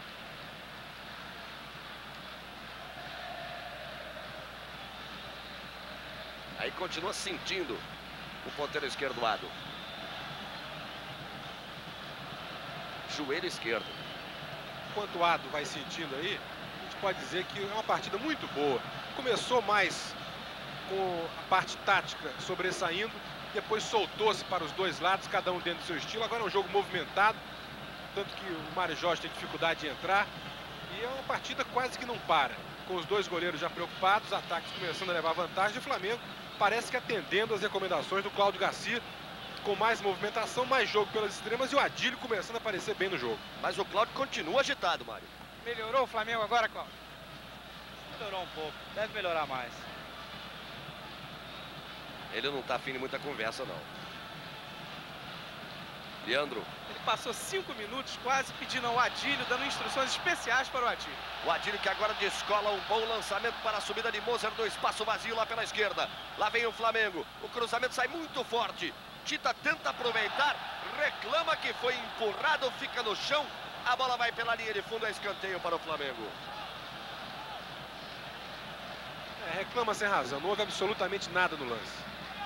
Aí continua sentindo o ponteiro esquerdoado. Joelho esquerdo. Enquanto o Ado vai sentindo aí, a gente pode dizer que é uma partida muito boa. Começou mais com a parte tática sobressaindo, depois soltou-se para os dois lados, cada um dentro do seu estilo. Agora é um jogo movimentado, tanto que o Mário Jorge tem dificuldade de entrar. E é uma partida quase que não para, com os dois goleiros já preocupados, ataques começando a levar vantagem. E o Flamengo parece que atendendo as recomendações do Cláudio Garcia, com mais movimentação, mais jogo pelas extremas e o Adílio começando a aparecer bem no jogo. Mas o Cláudio continua agitado, Mário. Melhorou o Flamengo agora, Cláudio? Melhorou um pouco, deve melhorar mais. Ele não tá afim de muita conversa, não. Leandro. Ele passou cinco minutos quase pedindo ao Adílio, dando instruções especiais para o Adílio. O Adílio que agora descola um bom lançamento para a subida de Moser no espaço vazio lá pela esquerda. Lá vem o Flamengo. O cruzamento sai muito forte. Tita tenta aproveitar, reclama que foi empurrado, fica no chão. A bola vai pela linha de fundo, é escanteio para o Flamengo. É, reclama sem razão, não houve absolutamente nada no lance.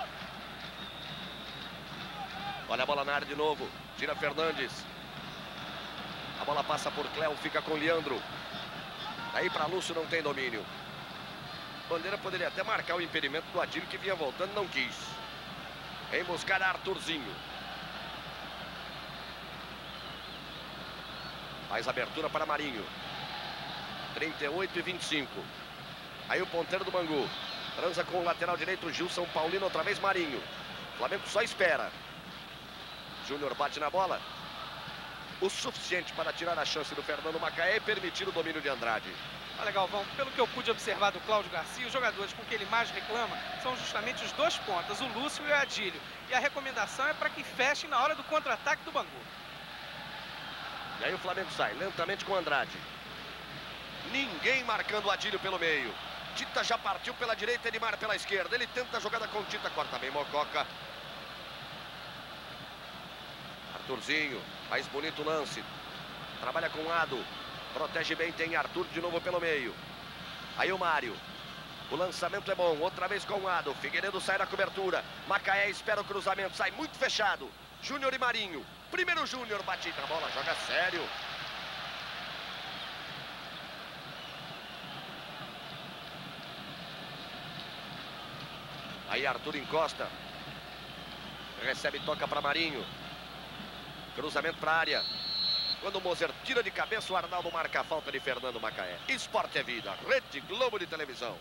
Olha a bola na área de novo, tira Fernandes. A bola passa por Cléo, fica com Leandro. Daí para Lúcio não tem domínio. Bandeira poderia até marcar o impedimento do Adílio que vinha voltando, não quis. Em buscar Arthurzinho. Faz abertura para Marinho. trinta e oito e vinte e cinco. Aí o ponteiro do Bangu. Transa com o lateral direito, Gilson Paulino, outra vez Marinho. O Flamengo só espera. Júnior bate na bola. O suficiente para tirar a chance do Fernando Macaé e permitir o domínio de Andrade. Olha, Galvão, pelo que eu pude observar do Cláudio Garcia, os jogadores com que ele mais reclama são justamente os dois pontas, o Lúcio e o Adílio. E a recomendação é para que fechem na hora do contra-ataque do Bangu. E aí o Flamengo sai lentamente com Andrade. Ninguém marcando o Adílio pelo meio. Tita já partiu pela direita, Edmar pela esquerda. Ele tenta a jogada com Tita, corta bem Mococa. Arthurzinho, faz bonito lance. Trabalha com Ado. Protege bem, tem Arthur de novo pelo meio. Aí o Mário. O lançamento é bom, outra vez com o Ado. Figueiredo sai da cobertura. Macaé espera o cruzamento, sai muito fechado. Júnior e Marinho. Primeiro Júnior, bate na bola, joga sério. Aí Arthur encosta. Recebe, toca para Marinho. Cruzamento para a área. Quando o Moser tira de cabeça, o Arnaldo marca a falta de Fernando Macaé. Esporte é vida. Rede Globo de televisão.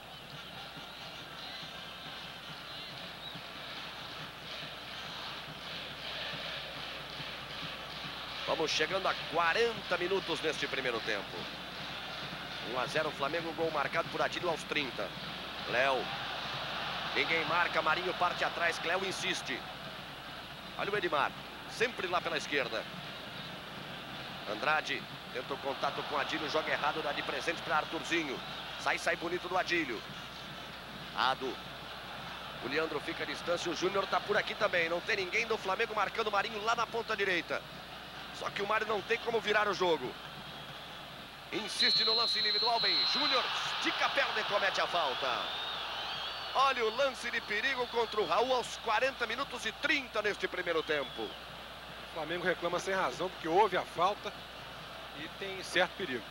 Vamos chegando a quarenta minutos neste primeiro tempo. um a zero Flamengo, gol marcado por Adílio aos trinta. Cléo. Ninguém marca, Marinho parte atrás, Cléo insiste. Olha o Edmar, sempre lá pela esquerda. Andrade tenta o contato com o Adílio, joga errado, dá de presente para Arthurzinho. Sai, sai bonito do Adílio. Ado. O Leandro fica à distância, o Júnior tá por aqui também. Não tem ninguém do Flamengo marcando o Marinho lá na ponta direita. Só que o Mário não tem como virar o jogo. Insiste no lance individual, bem. Júnior estica a perna e comete a falta. Olha o lance de perigo contra o Raul aos quarenta minutos e trinta neste primeiro tempo. O Flamengo reclama sem razão, porque houve a falta e tem certo perigo.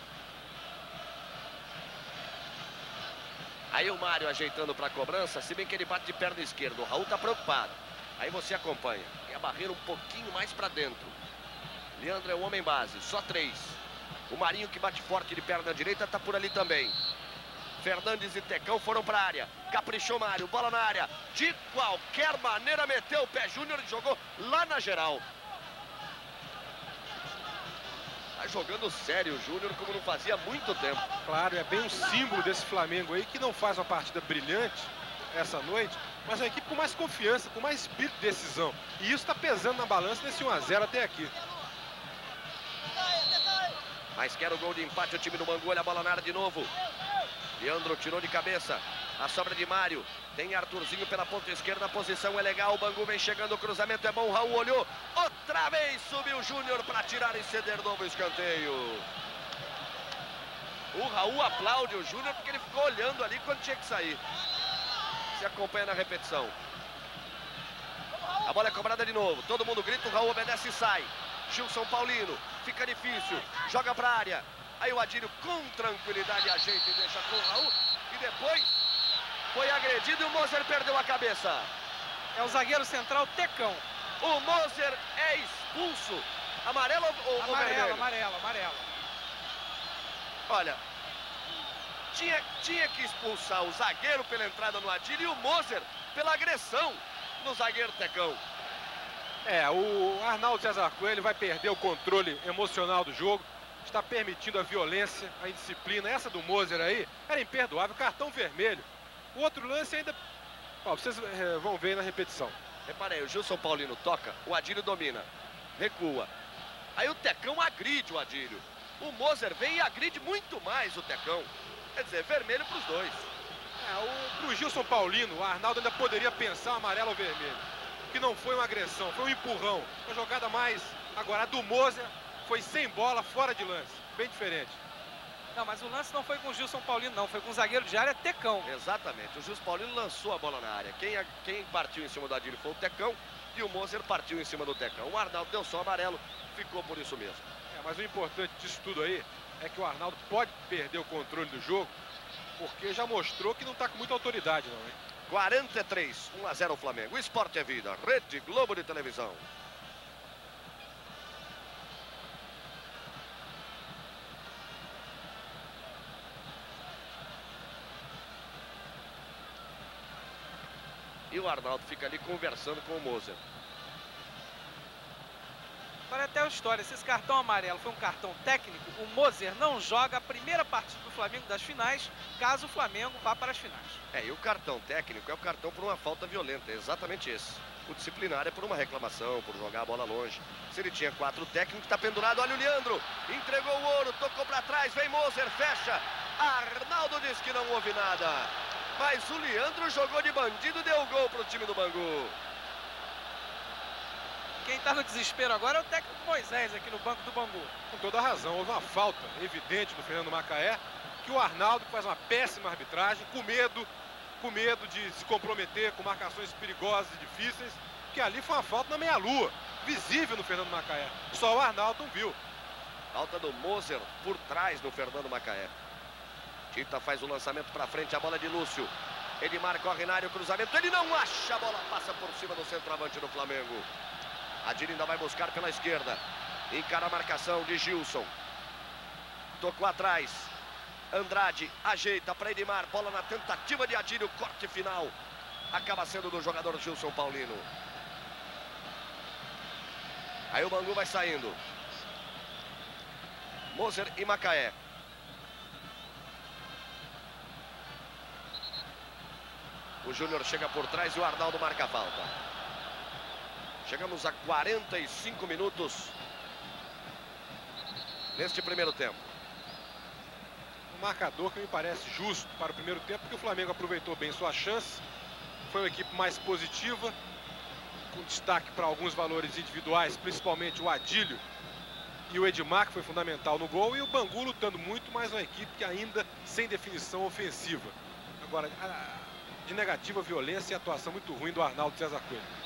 Aí o Mário ajeitando para a cobrança, se bem que ele bate de perna esquerda. O Raul tá preocupado. Aí você acompanha. Tem a barreira um pouquinho mais para dentro. Leandro é o homem base, só três. O Marinho que bate forte de perna direita tá por ali também. Fernandes e Tecão foram para a área. Caprichou Mário, bola na área. De qualquer maneira meteu o pé Júnior e jogou lá na geral. Tá jogando sério o Júnior como não fazia há muito tempo. Claro, é bem um símbolo desse Flamengo aí, que não faz uma partida brilhante essa noite, mas é uma equipe com mais confiança, com mais espírito de decisão. E isso está pesando na balança nesse um a zero até aqui. Mas quer o gol de empate o time do Bangu, olha a bola na área de novo. Leandro tirou de cabeça. A sobra de Mário. Tem Arthurzinho pela ponta esquerda. A posição é legal. O Bangu vem chegando. O cruzamento é bom. O Raul olhou. Outra vez subiu o Júnior para tirar e ceder novo escanteio. O Raul aplaude o Júnior porque ele ficou olhando ali quando tinha que sair. Você acompanha na repetição. A bola é cobrada de novo. Todo mundo grita, o Raul obedece e sai. Gilson Paulino, fica difícil, joga pra área. Aí o Adílio com tranquilidade ajeita e deixa com o Raul. E depois foi agredido e o Moser perdeu a cabeça. É o zagueiro central Tecão. O Moser é expulso. Amarelo ou, ou Amarelo, vermelho? amarelo, amarelo. Olha, tinha, tinha que expulsar o zagueiro pela entrada no Adílio e o Moser pela agressão no zagueiro Tecão. É, o Arnaldo César Coelho vai perder o controle emocional do jogo. Está permitindo a violência, a indisciplina. Essa do Moser aí era imperdoável, cartão vermelho. O outro lance ainda... Ó, vocês é, vão ver na repetição. Reparei, o Gilson Paulino toca, o Adílio domina, recua. Aí o Tecão agride o Adílio. O Moser vem e agride muito mais o Tecão. Quer dizer, vermelho para os dois. É, o, pro Gilson Paulino, o Arnaldo ainda poderia pensar amarelo ou vermelho. Que não foi uma agressão, foi um empurrão. Uma jogada mais... Agora, a do Moser foi sem bola, fora de lance. Bem diferente. Não, mas o lance não foi com o Gilson Paulino, não. Foi com o zagueiro de área Tecão. Exatamente. O Gilson Paulino lançou a bola na área. Quem, quem partiu em cima do Adílio foi o Tecão e o Moser partiu em cima do Tecão. O Arnaldo deu só amarelo, ficou por isso mesmo. É, mas o importante disso tudo aí é que o Arnaldo pode perder o controle do jogo, porque já mostrou que não está com muita autoridade, não, hein? quarenta e três, um a zero o Flamengo. O esporte é vida. Rede Globo de televisão. E o Arnaldo fica ali conversando com o Moser. Para até a história, se esse cartão amarelo foi um cartão técnico, o Moser não joga a primeira partida do Flamengo das finais, caso o Flamengo vá para as finais. É, e o cartão técnico é o cartão por uma falta violenta, é exatamente esse. O disciplinar é por uma reclamação, por jogar a bola longe. Se ele tinha quatro técnicos, está pendurado. Olha o Leandro, entregou o ouro, tocou para trás, vem Moser, fecha. Arnaldo diz que não houve nada. Mas o Leandro jogou de bandido e deu gol para o time do Bangu. Quem está no desespero agora é o técnico Moisés aqui no banco do Bangu. Com toda a razão, houve uma falta evidente do Fernando Macaé, que o Arnaldo faz uma péssima arbitragem, com medo, com medo de se comprometer com marcações perigosas e difíceis, que ali foi uma falta na meia-lua, visível no Fernando Macaé. Só o Arnaldo não viu. Falta do Moser por trás do Fernando Macaé. Tita faz o lançamento para frente, a bola de Lúcio. Edmar corre na área, o cruzamento, ele não acha, a bola passa por cima do centroavante do Flamengo. Adílio ainda vai buscar pela esquerda. Encara a marcação de Gilson. Tocou atrás. Andrade ajeita para Edmar. Bola na tentativa de Adílio. Corte final. Acaba sendo do jogador Gilson Paulino. Aí o Bangu vai saindo. Moser e Macaé. O Júnior chega por trás e o Arnaldo marca a falta. Chegamos a quarenta e cinco minutos neste primeiro tempo. Um marcador que me parece justo para o primeiro tempo, porque o Flamengo aproveitou bem sua chance. Foi uma equipe mais positiva, com destaque para alguns valores individuais, principalmente o Adílio e o Edmar, que foi fundamental no gol. E o Bangu lutando muito, mas uma equipe que ainda sem definição ofensiva. Agora, de negativa violência e atuação muito ruim do Arnaldo César Coelho.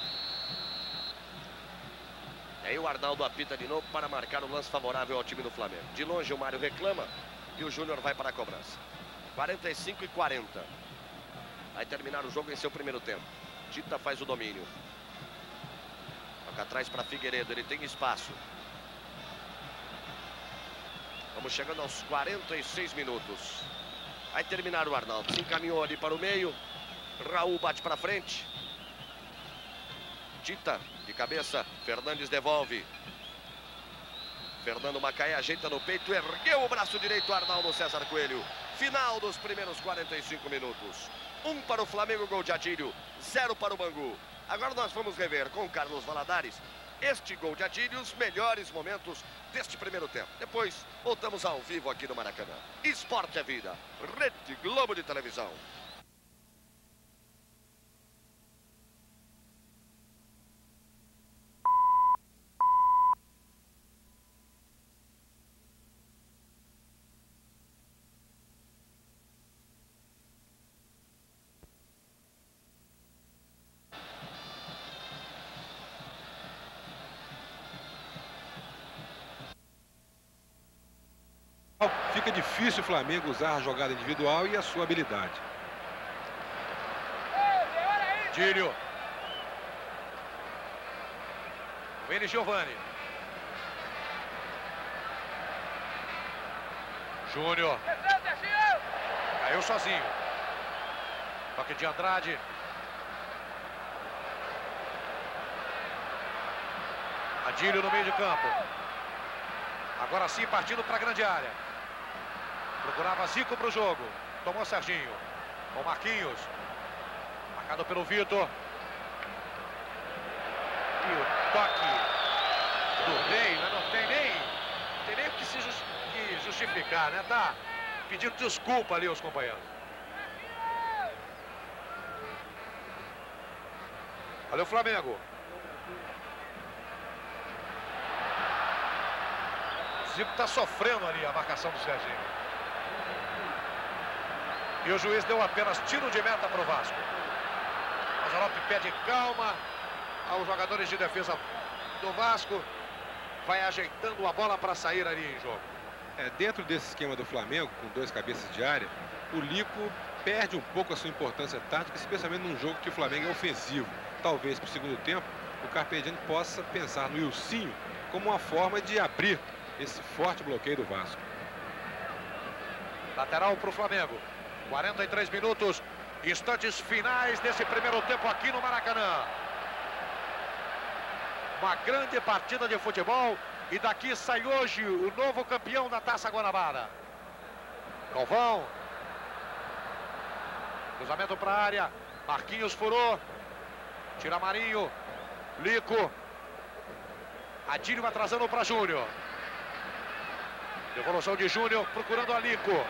E aí o Arnaldo apita de novo para marcar o lance favorável ao time do Flamengo. De longe o Mário reclama e o Júnior vai para a cobrança. quarenta e cinco e quarenta. Vai terminar o jogo em seu primeiro tempo. Tita faz o domínio. Toca atrás para Figueiredo, ele tem espaço. Vamos chegando aos quarenta e seis minutos. Vai terminar o Arnaldo. Se encaminhou ali para o meio. Raul bate para frente. Tita de cabeça, Fernandes devolve. Fernando Macaé ajeita no peito, ergueu o braço direito, Arnaldo César Coelho. Final dos primeiros quarenta e cinco minutos. Um para o Flamengo, gol de Adílio, zero para o Bangu. Agora nós vamos rever com Carlos Valadares este gol de Adílio, os melhores momentos deste primeiro tempo. Depois voltamos ao vivo aqui no Maracanã. Esporte é vida, Rede Globo de televisão. Fica difícil o Flamengo usar a jogada individual e a sua habilidade. Dílio. Vini Giovani. Júnior. Caiu sozinho. Toque de Andrade. Adílio no meio de campo. Agora sim partindo para a grande área. Procurava Zico para o jogo. Tomou Serginho. Com Marquinhos. Marcado pelo Vitor. E o toque do Ney, né? Não tem nem, não tem nem o que se just, que justificar, né? Tá pedindo desculpa ali aos companheiros. Olha o Flamengo. O Zico tá sofrendo ali a marcação do Serginho. E o juiz deu apenas tiro de meta para o Vasco. Mazzaropi pede calma aos jogadores de defesa do Vasco. Vai ajeitando a bola para sair ali em jogo. É, dentro desse esquema do Flamengo, com dois cabeças de área, o Lico perde um pouco a sua importância tática, especialmente num jogo que o Flamengo é ofensivo. Talvez para o segundo tempo o Carpegiani possa pensar no Ilcinho como uma forma de abrir esse forte bloqueio do Vasco. Lateral para o Flamengo. quarenta e três minutos, instantes finais desse primeiro tempo aqui no Maracanã. Uma grande partida de futebol e daqui sai hoje o novo campeão da Taça Guanabara. Galvão. Cruzamento para a área. Marquinhos furou. Tira Marinho. Lico. Adílio atrasando para Júnior. Devolução de Júnior procurando a Lico.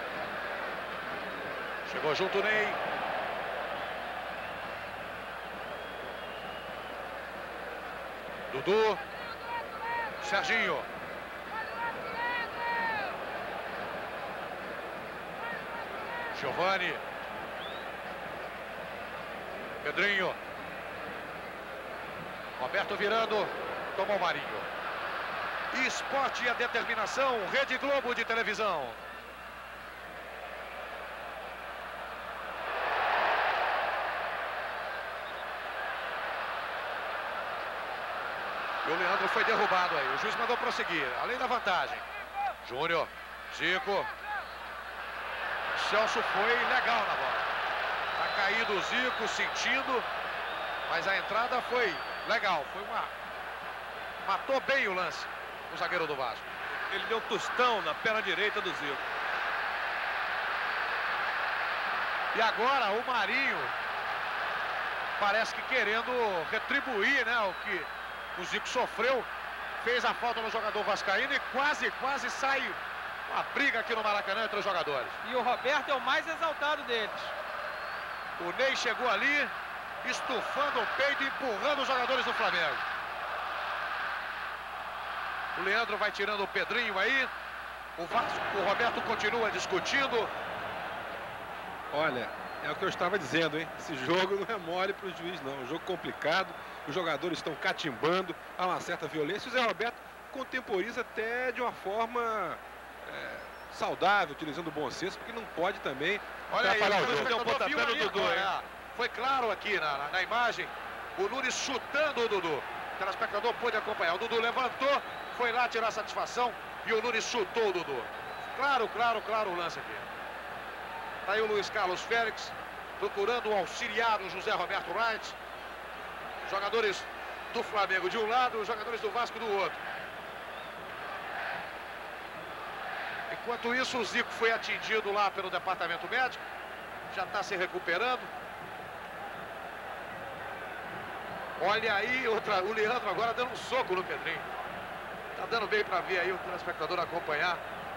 Chegou junto o Ney. Dudu. Serginho. Giovani. Pedrinho. Roberto virando. Tomou o Marinho. Esporte e a determinação. Rede Globo de televisão. E o Leandro foi derrubado aí. O juiz mandou prosseguir. Além da vantagem. Júnior. Zico. Celso foi legal na bola. Tá caído o Zico, sentindo. Mas a entrada foi legal. Foi uma... Matou bem o lance. O zagueiro do Vasco. Ele deu tostão na perna direita do Zico. E agora o Marinho parece que querendo retribuir, né, o que o Zico sofreu. Fez a falta no jogador vascaíno e quase, quase sai uma briga aqui no Maracanã entre os jogadores. E o Roberto é o mais exaltado deles. O Ney chegou ali, estufando o peito e empurrando os jogadores do Flamengo. O Leandro vai tirando o Pedrinho aí. O Vasco, o Roberto continua discutindo. Olha, é o que eu estava dizendo, hein? Esse jogo não é mole para o juiz, não. É um jogo complicado. Os jogadores estão catimbando. Há uma certa violência. O Zé Roberto contemporiza até de uma forma é, saudável, utilizando o bom senso, porque não pode também Olha aí, atrapalhar o jogo. deu um pontapé no Dudu, hein? Foi claro aqui na, na, na imagem. O Nunes chutando o Dudu. O telespectador pôde acompanhar. O Dudu levantou, foi lá tirar satisfação e o Nunes chutou o Dudu. Claro, claro, claro o lance aqui. Tá aí o Luiz Carlos Félix procurando o auxiliar do José Roberto Wright. Jogadores do Flamengo de um lado, os jogadores do Vasco do outro. Enquanto isso, o Zico foi atingido lá pelo departamento médico. Já está se recuperando. Olha aí, outra, o Leandro agora dando um soco no Pedrinho. Tá dando bem para ver aí o telespectador acompanhar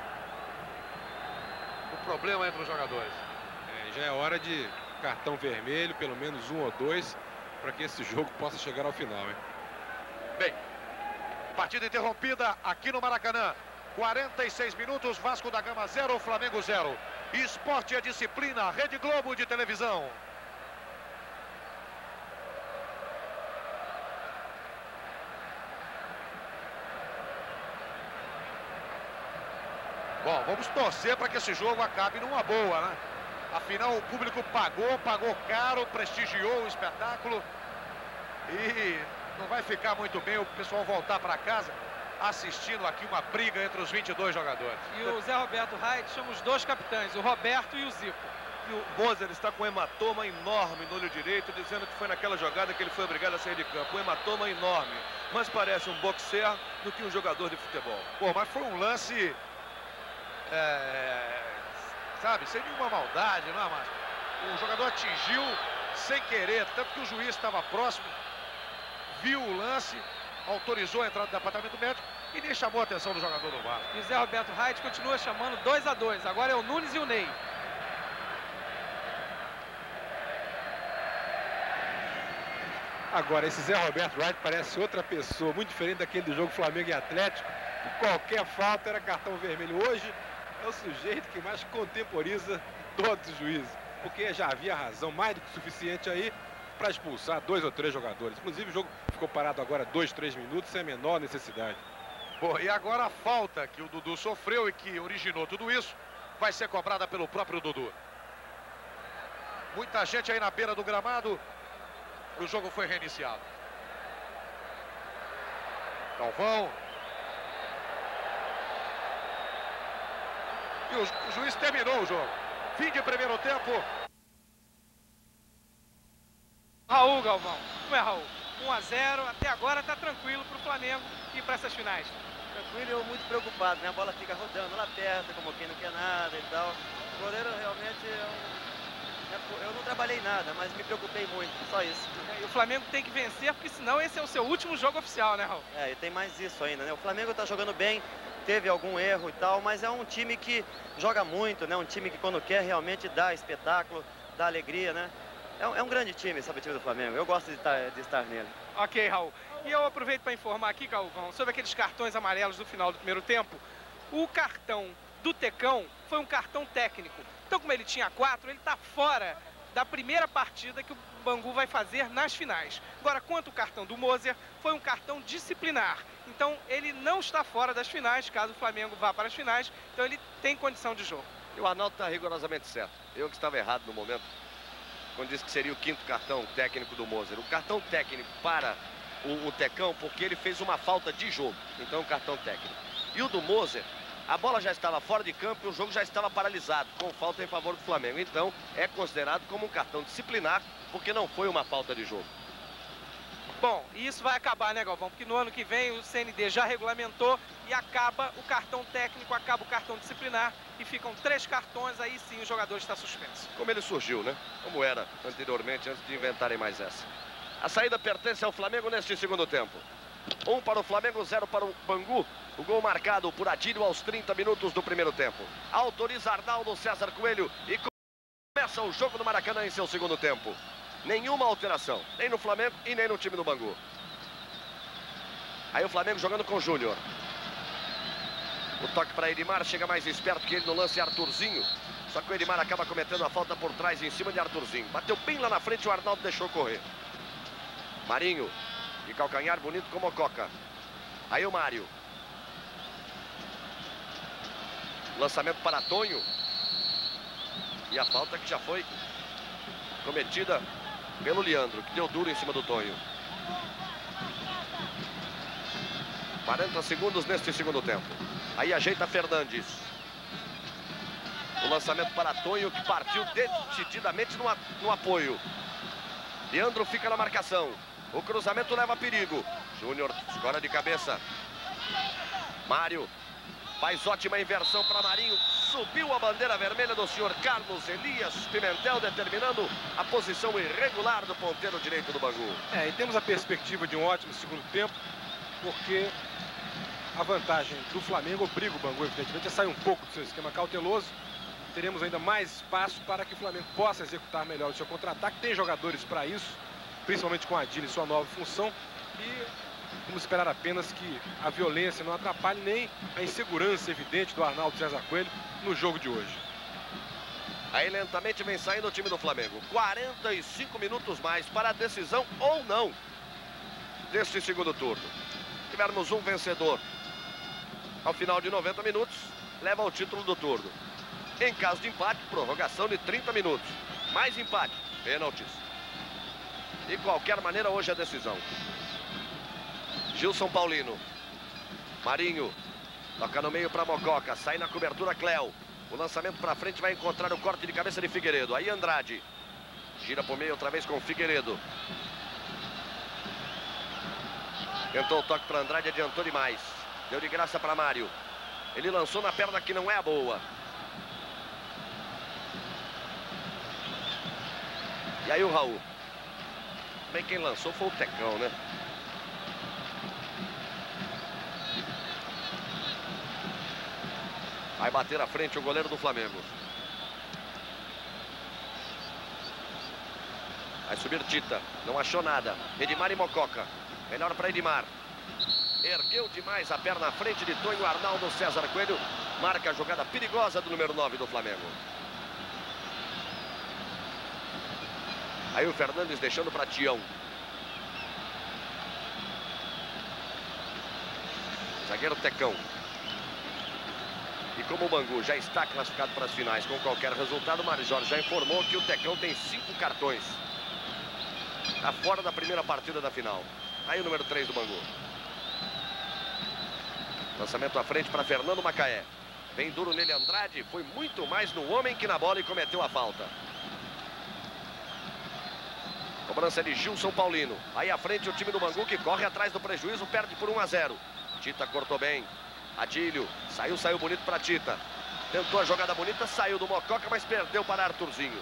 o problema entre os jogadores. É, já é hora de cartão vermelho, pelo menos um ou dois, para que esse jogo possa chegar ao final, hein? Bem, partida interrompida aqui no Maracanã. quarenta e seis minutos, Vasco da Gama zero, Flamengo zero. Esporte é disciplina, Rede Globo de televisão. Bom, vamos torcer para que esse jogo acabe numa boa, né? Afinal, o público pagou, pagou caro, prestigiou o espetáculo. E não vai ficar muito bem o pessoal voltar para casa assistindo aqui uma briga entre os vinte e dois jogadores. E o Zé Roberto Reit chama os dois capitães, o Roberto e o Zico. E o Moser está com um hematoma enorme no olho direito, dizendo que foi naquela jogada que ele foi obrigado a sair de campo. Um hematoma enorme, mas parece um boxer do que um jogador de futebol. Pô, mas foi um lance, é, sabe, sem nenhuma maldade, não é, Márcio? O jogador atingiu sem querer, tanto que o juiz estava próximo, viu o lance, autorizou a entrada do departamento médico e nem chamou a atenção do jogador do Vasco. E o Zé Roberto Reit continua chamando dois a dois. Agora é o Nunes e o Ney. Agora, esse Zé Roberto Wright parece outra pessoa, muito diferente daquele do jogo Flamengo e Atlético. Qualquer falta era cartão vermelho. Hoje é o sujeito que mais contemporiza todos os juízes, porque já havia razão mais do que suficiente aí para expulsar dois ou três jogadores. Inclusive o jogo ficou parado agora dois, três minutos sem a menor necessidade. Bom, e agora a falta que o Dudu sofreu e que originou tudo isso vai ser cobrada pelo próprio Dudu. Muita gente aí na beira do gramado. O jogo foi reiniciado. Galvão. E o, o juiz terminou o jogo. Fim de primeiro tempo. Raul, Galvão. Como é, Raul? um a zero. Até agora está tranquilo para o Flamengo e para essas finais. Tranquilo e eu muito preocupado, né? A bola fica rodando lá perto, como quem não quer nada e tal. O goleiro realmente é um... Eu não trabalhei nada, mas me preocupei muito, só isso. E o Flamengo tem que vencer, porque senão esse é o seu último jogo oficial, né, Raul? É, e tem mais isso ainda, né? O Flamengo tá jogando bem, teve algum erro e tal, mas é um time que joga muito, né? Um time que quando quer realmente dá espetáculo, dá alegria, né? É um, é um grande time, sabe, o time do Flamengo. Eu gosto de estar, de estar nele. Ok, Raul. E eu aproveito para informar aqui, Galvão, sobre aqueles cartões amarelos do final do primeiro tempo. O cartão do Tecão foi um cartão técnico. Então, como ele tinha quatro, ele está fora da primeira partida que o Bangu vai fazer nas finais. Agora, quanto ao cartão do Moser, foi um cartão disciplinar. Então, ele não está fora das finais, caso o Flamengo vá para as finais. Então, ele tem condição de jogo. E o Arnaldo está rigorosamente certo. Eu que estava errado no momento, quando disse que seria o quinto cartão técnico do Moser. O cartão técnico para o, o Tecão, porque ele fez uma falta de jogo. Então, o cartão técnico. E o do Moser... A bola já estava fora de campo e o jogo já estava paralisado, com falta em favor do Flamengo. Então, é considerado como um cartão disciplinar, porque não foi uma falta de jogo. Bom, e isso vai acabar, né, Galvão? Porque no ano que vem o C N D já regulamentou e acaba o cartão técnico, acaba o cartão disciplinar e ficam três cartões, aí sim o jogador está suspenso. Como ele surgiu, né? Como era anteriormente, antes de inventarem mais essa. A saída pertence ao Flamengo neste segundo tempo. Um para o Flamengo, zero para o Bangu. O gol marcado por Adílio aos trinta minutos do primeiro tempo. Autoriza Arnaldo César Coelho e começa o jogo do Maracanã em seu segundo tempo. Nenhuma alteração, nem no Flamengo e nem no time do Bangu. Aí o Flamengo jogando com o Júnior. O toque para Edmar, chega mais esperto que ele no lance Arthurzinho. Só que o Edmar acaba cometendo a falta por trás em cima de Arthurzinho. Bateu bem lá na frente, o Arnaldo deixou correr. Marinho. De calcanhar bonito como o Coca. Aí o Mário. Lançamento para Tonho. E a falta que já foi cometida pelo Leandro, que deu duro em cima do Tonho. quarenta segundos neste segundo tempo. Aí ajeita Fernandes. O lançamento para Tonho, que partiu decididamente no, no apoio. Leandro fica na marcação. O cruzamento leva a perigo. Júnior escora de cabeça. Mário faz ótima inversão para Marinho. Subiu a bandeira vermelha do senhor Carlos Elias Pimentel, determinando a posição irregular do ponteiro direito do Bangu. É, e temos a perspectiva de um ótimo segundo tempo, porque a vantagem do Flamengo obriga o Bangu, evidentemente, a sair um pouco do seu esquema cauteloso. Teremos ainda mais espaço para que o Flamengo possa executar melhor o seu contra-ataque. Tem jogadores para isso, principalmente com a Adílio em sua nova função, e vamos esperar apenas que a violência não atrapalhe nem a insegurança evidente do Arnaldo César Coelho no jogo de hoje. Aí lentamente vem saindo o time do Flamengo. quarenta e cinco minutos mais para a decisão ou não deste segundo turno. Tivermos um vencedor ao final de noventa minutos, leva ao título do turno. Em caso de empate, prorrogação de trinta minutos. Mais empate, pênaltis. De qualquer maneira, hoje é a decisão. Gilson Paulino. Marinho. Toca no meio para Mococa. Sai na cobertura Cléo. O lançamento para frente vai encontrar o corte de cabeça de Figueiredo. Aí Andrade. Gira para o meio outra vez com Figueiredo. Tentou o toque para Andrade, adiantou demais. Deu de graça para Mário. Ele lançou na perna que não é a boa. E aí o Raul. Bem, quem lançou foi o Tecão, né? Vai bater à frente o goleiro do Flamengo. Vai subir Tita. Não achou nada. Edmar e Mococa. Melhor para Edmar. Ergueu demais a perna à frente de Tonho. Arnaldo César Coelho marca a jogada perigosa do número nove do Flamengo. Aí o Fernandes deixando para Tião. Zagueiro Tecão. E como o Bangu já está classificado para as finais com qualquer resultado, o Mário Jorge já informou que o Tecão tem cinco cartões. Está fora da primeira partida da final. Aí o número três do Bangu. Lançamento à frente para Fernando Macaé. Vem duro nele Andrade. Foi muito mais no homem que na bola e cometeu a falta. Cobrança de Gilson Paulino. Aí à frente o time do Bangu que corre atrás do prejuízo. Perde por um a zero. Tita cortou bem. Adílio. Saiu, saiu bonito para Tita. Tentou a jogada bonita. Saiu do Mococa, mas perdeu para Arthurzinho.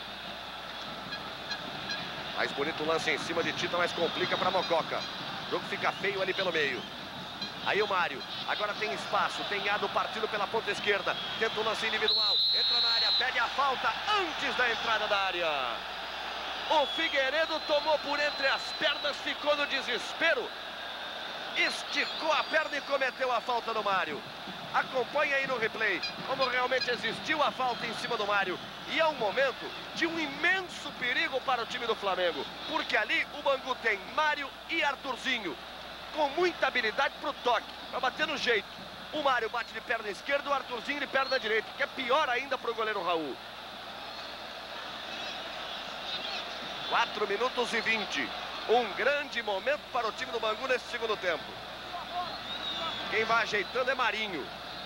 Mais bonito lance em cima de Tita, mas complica para Mococa. O jogo fica feio ali pelo meio. Aí o Mário. Agora tem espaço. Tem Ado partindo pela ponta esquerda. Tenta o lance individual. Entra na área. Pede a falta antes da entrada da área. O Figueiredo tomou por entre as pernas. Ficou no desespero. Esticou a perna e cometeu a falta do Mário. Acompanha aí no replay como realmente existiu a falta em cima do Mário. E é um momento de um imenso perigo para o time do Flamengo. Porque ali o Bangu tem Mário e Arthurzinho. Com muita habilidade para o toque, para bater no jeito. O Mário bate de perna esquerda, o Arthurzinho de perna direita, que é pior ainda para o goleiro Raul. quatro minutos e vinte. Um grande momento para o time do Bangu nesse segundo tempo. Quem vai ajeitando é Marinho.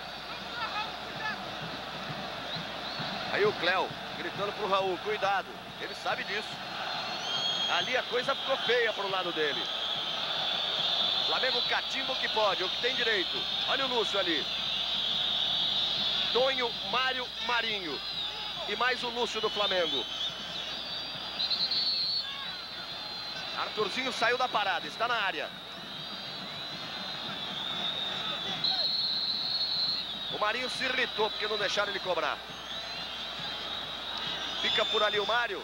Aí o Cléo gritando para o Raul, cuidado. Ele sabe disso. Ali a coisa ficou feia para o lado dele. Flamengo catimba o que pode, o que tem direito. Olha o Lúcio ali. Tonho, Mário, Marinho. E mais o Lúcio do Flamengo. Arthurzinho saiu da parada, está na área. O Marinho se irritou porque não deixaram ele cobrar. Fica por ali o Mário.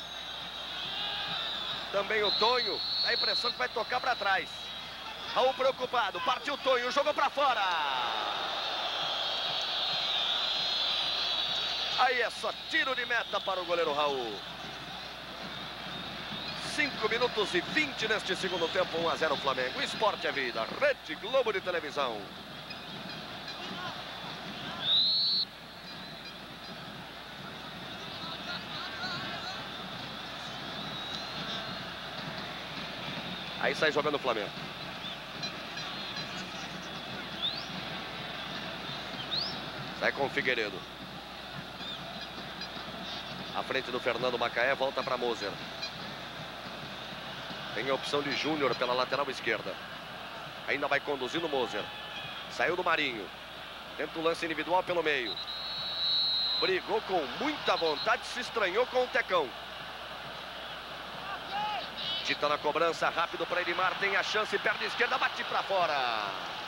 Também o Tonho. Dá a impressão que vai tocar para trás. Raul preocupado, partiu o Tonho, jogou para fora. Aí é só tiro de meta para o goleiro Raul. cinco minutos e vinte neste segundo tempo, um a zero Flamengo. Esporte é vida, Rede Globo de televisão. Aí sai jogando o Flamengo. Sai com o Figueiredo. À frente do Fernando Macaé, volta para Moser. Tem a opção de Júnior pela lateral esquerda. Ainda vai conduzindo o Moser. Saiu do Marinho. Tenta o lance individual pelo meio. Brigou com muita vontade, se estranhou com o Tecão. Tita na cobrança, rápido para Edmar, tem a chance, perna esquerda, bate para fora.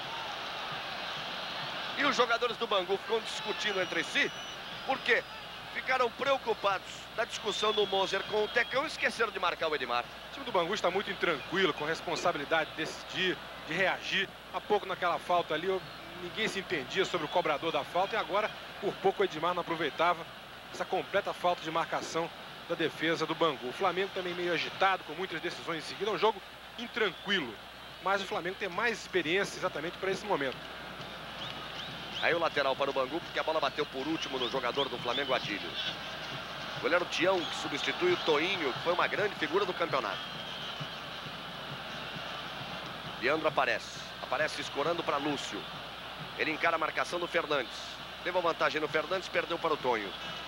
E os jogadores do Bangu ficam discutindo entre si, porque ficaram preocupados da discussão do Moser com o Tecão e esqueceram de marcar o Edmar. O time do Bangu está muito intranquilo, com responsabilidade de decidir, de reagir. Há pouco naquela falta ali, ninguém se entendia sobre o cobrador da falta e agora, por pouco, o Edmar não aproveitava essa completa falta de marcação da defesa do Bangu. O Flamengo também meio agitado, com muitas decisões em seguida. É um jogo intranquilo, mas o Flamengo tem mais experiência exatamente para esse momento. Aí o lateral para o Bangu, porque a bola bateu por último no jogador do Flamengo, Adílio. O goleiro Tião, que substitui o Toinho, que foi uma grande figura do campeonato. Leandro aparece. Aparece escorando para Lúcio. Ele encara a marcação do Fernandes. Levou vantagem no Fernandes, perdeu para o Tonho.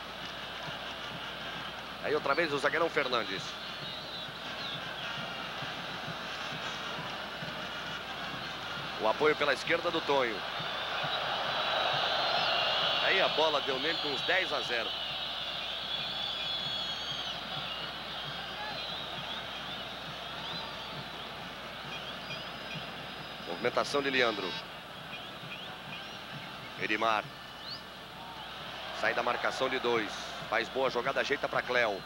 Aí outra vez o zagueirão Fernandes. O apoio pela esquerda do Tonho. Aí a bola deu nele com uns dez a zero. Movimentação de Leandro. Edmar. Sai da marcação de dois. Faz boa jogada, ajeita para Cléo.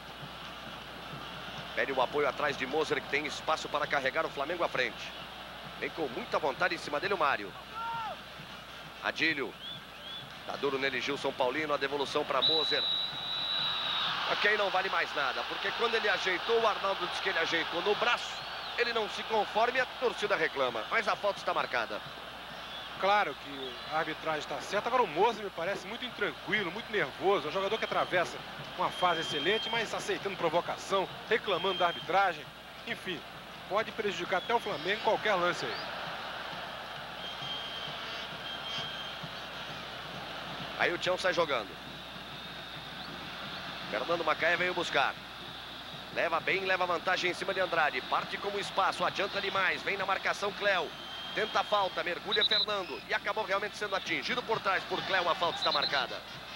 Pede o apoio atrás de Moser, que tem espaço para carregar o Flamengo à frente. Vem com muita vontade em cima dele o Mário. Adílio. Tá duro nele Gilson Paulino, a devolução para Moser. Ok, não vale mais nada, porque quando ele ajeitou, o Arnaldo disse que ele ajeitou no braço. Ele não se conforma e a torcida reclama, mas a falta está marcada. Claro que a arbitragem está certa. Agora o Moser me parece muito intranquilo, muito nervoso. É um jogador que atravessa uma fase excelente, mas aceitando provocação, reclamando da arbitragem. Enfim, pode prejudicar até o Flamengo em qualquer lance aí. Aí o Tião sai jogando. Fernando Macaé veio buscar. Leva bem, leva vantagem em cima de Andrade. Parte como espaço, adianta demais. Vem na marcação Cléo. Tenta a falta, mergulha Fernando. E acabou realmente sendo atingido por trás por Cléo. A falta está marcada.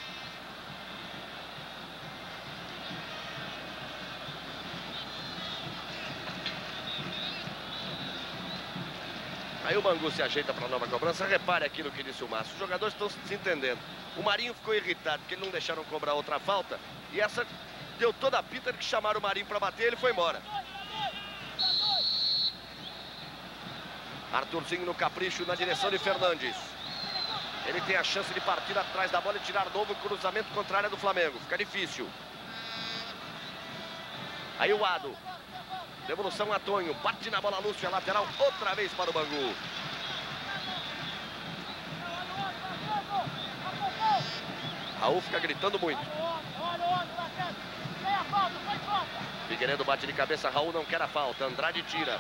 Aí o Bangu se ajeita para a nova cobrança. Repare aquilo que disse o Márcio. Os jogadores estão se entendendo. O Marinho ficou irritado porque não deixaram cobrar outra falta. E essa deu toda a pinta de que chamaram o Marinho para bater. Ele foi embora. Arthurzinho no capricho na direção de Fernandes. Ele tem a chance de partir atrás da bola e tirar novo cruzamento contra a área do Flamengo. Fica difícil. Aí o Ado. Devolução a Tonho. Bate na bola Lúcio. A lateral outra vez para o Bangu. Raul fica gritando muito. Figueiredo bate de cabeça. Raul não quer a falta. Andrade tira.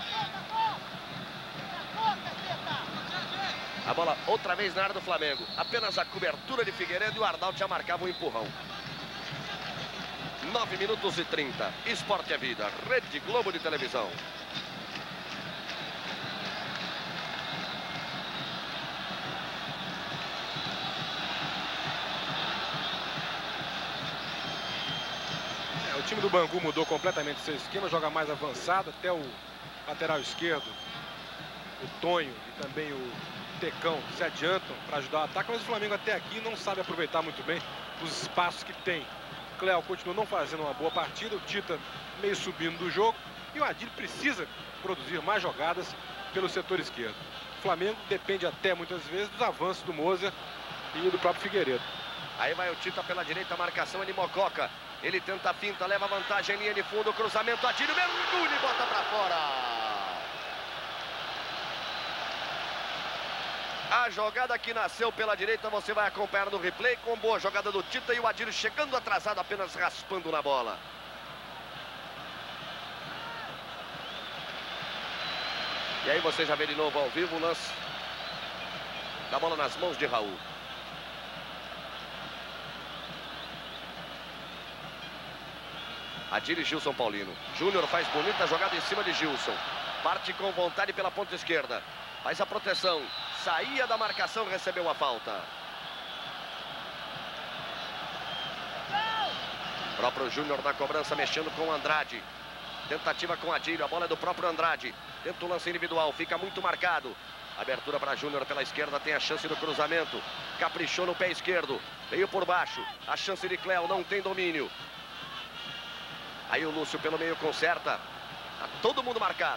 A bola outra vez na área do Flamengo. Apenas a cobertura de Figueiredo e o Arnaldo já marcava um empurrão. nove minutos e trinta. Esporte é vida. Rede Globo de televisão. É, o time do Bangu mudou completamente seu esquema. Joga mais avançado. Até o lateral esquerdo, o Tonho e também o Tecão se adiantam para ajudar o ataque. Mas o Flamengo até aqui não sabe aproveitar muito bem os espaços que tem. Cléo continua não fazendo uma boa partida, o Tita meio subindo do jogo e o Adílio precisa produzir mais jogadas pelo setor esquerdo. O Flamengo depende até muitas vezes dos avanços do Moser e do próprio Figueiredo. Aí vai o Tita pela direita, a marcação é de Mococa. Ele tenta a finta, leva vantagem, linha de fundo, cruzamento, Adílio, mergulha e bota pra fora. A jogada que nasceu pela direita você vai acompanhar no replay com boa jogada do Tita e o Adílio chegando atrasado, apenas raspando na bola. E aí você já vê de novo ao vivo o lance da bola nas mãos de Raul. Adílio e Gilson Paulino. Júnior faz bonita jogada em cima de Gilson. Parte com vontade pela ponta esquerda. Faz a proteção. Saía da marcação, recebeu a falta. O próprio Júnior na cobrança, mexendo com o Andrade. Tentativa com Adílio, a bola é do próprio Andrade. Tenta o lance individual, fica muito marcado. Abertura para Júnior pela esquerda, tem a chance do cruzamento. Caprichou no pé esquerdo, veio por baixo. A chance de Cléo, não tem domínio. Aí o Lúcio pelo meio conserta. Tá todo mundo marcado.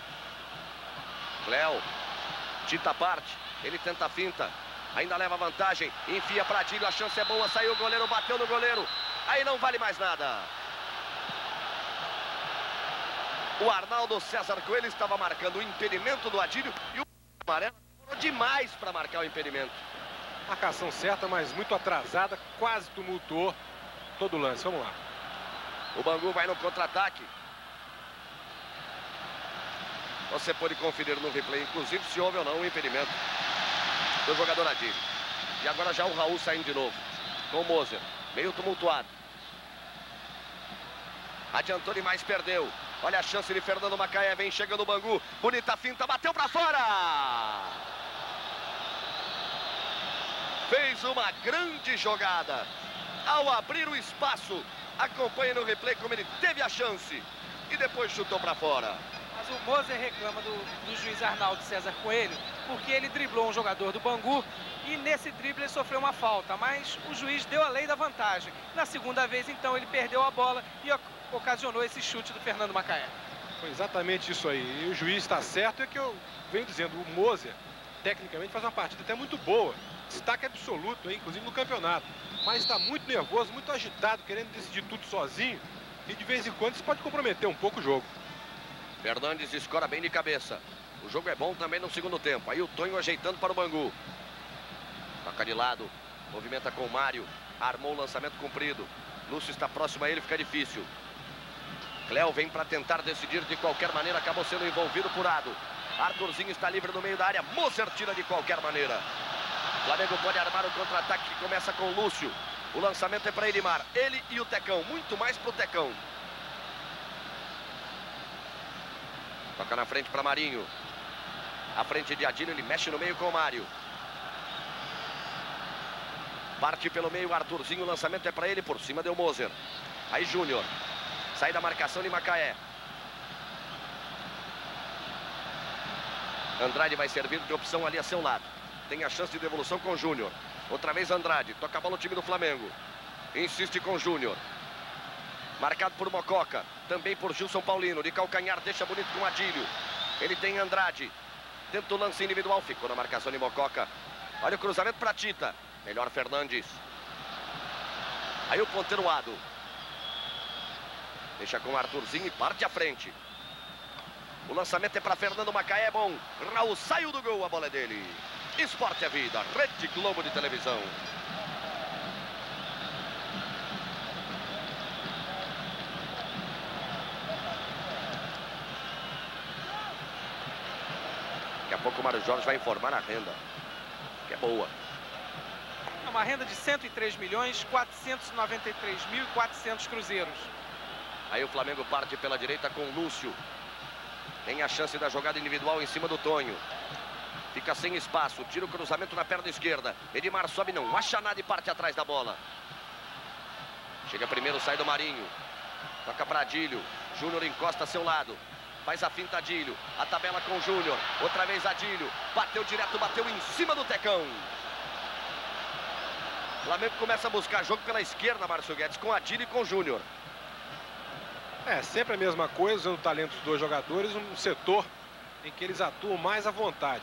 Cléo. Tita parte, ele tenta a finta, ainda leva vantagem, enfia para Adílio, a chance é boa, saiu o goleiro, bateu no goleiro, aí não vale mais nada. O Arnaldo César Coelho estava marcando o impedimento do Adílio e o amarelo demorou demais para marcar o impedimento. Marcação certa, mas muito atrasada, quase tumultuou todo o lance. Vamos lá. O Bangu vai no contra-ataque. Você pode conferir no replay, inclusive, se houve ou não o impedimento do jogador Adílio. E agora já o Raul saindo de novo, com o Moser, meio tumultuado. Adiantou demais, perdeu. Olha a chance de Fernando Macaé, vem chegando o Bangu. Bonita finta, bateu pra fora! Fez uma grande jogada. Ao abrir o espaço, acompanhe no replay como ele teve a chance. E depois chutou pra fora. Mas o Moser reclama do, do juiz Arnaldo César Coelho, porque ele driblou um jogador do Bangu e nesse drible ele sofreu uma falta, mas o juiz deu a lei da vantagem. Na segunda vez, então, ele perdeu a bola e ocasionou esse chute do Fernando Macaé. Foi exatamente isso aí. E o juiz está certo, é que eu venho dizendo, o Moser, tecnicamente, faz uma partida até muito boa. Destaque absoluto, aí, inclusive no campeonato. Mas está muito nervoso, muito agitado, querendo decidir tudo sozinho. E de vez em quando isso pode comprometer um pouco o jogo. Fernandes escora bem de cabeça. O jogo é bom também no segundo tempo. Aí o Tonho ajeitando para o Bangu. Toca de lado. Movimenta com o Mário. Armou o lançamento comprido. Lúcio está próximo a ele, fica difícil. Cléo vem para tentar decidir de qualquer maneira. Acabou sendo envolvido por Ado. Arthurzinho está livre no meio da área. Moser tira de qualquer maneira. Flamengo pode armar o contra-ataque que começa com o Lúcio. O lançamento é para Edmar. Ele e o Tecão. Muito mais para o Tecão. Toca na frente para Marinho. À frente de Adílio, ele mexe no meio com o Mário. Parte pelo meio, Arthurzinho, o lançamento é para ele, por cima deu Moser. Aí Júnior. Sai da marcação de Macaé. Andrade vai servir de opção ali a seu lado. Tem a chance de devolução com o Júnior. Outra vez Andrade, toca a bola o time do Flamengo. Insiste com o Júnior. Marcado por Mococa, também por Gilson Paulino. De calcanhar, deixa bonito com o Adílio. Ele tem Andrade. Tenta o lance individual, ficou na marcação de Mococa. Olha o cruzamento para Tita. Melhor Fernandes. Aí o ponteiro Ado. Deixa com o Arthurzinho e parte à frente. O lançamento é para Fernando Macaé, é bom. Raul saiu do gol, a bola é dele. Esporte é vida, Rede Globo de televisão. Daqui a pouco o Mário Jorge vai informar a renda, que é boa. É uma renda de cento e três milhões, quatrocentos e noventa e três mil e quatrocentos cruzeiros. Aí o Flamengo parte pela direita com o Lúcio. Tem a chance da jogada individual em cima do Tonho. Fica sem espaço, tira o cruzamento na perna esquerda. Edmar sobe, não acha nada e parte atrás da bola. Chega primeiro, sai do Marinho. Toca para Adílio. Júnior encosta a seu lado. Faz a finta Adílio. A tabela com o Júnior. Outra vez Adílio. Bateu direto, bateu em cima do Tecão. O Flamengo começa a buscar jogo pela esquerda, Márcio Guedes, com Adílio e com o Júnior. É, sempre a mesma coisa, usando o talento dos dois jogadores, um setor em que eles atuam mais à vontade.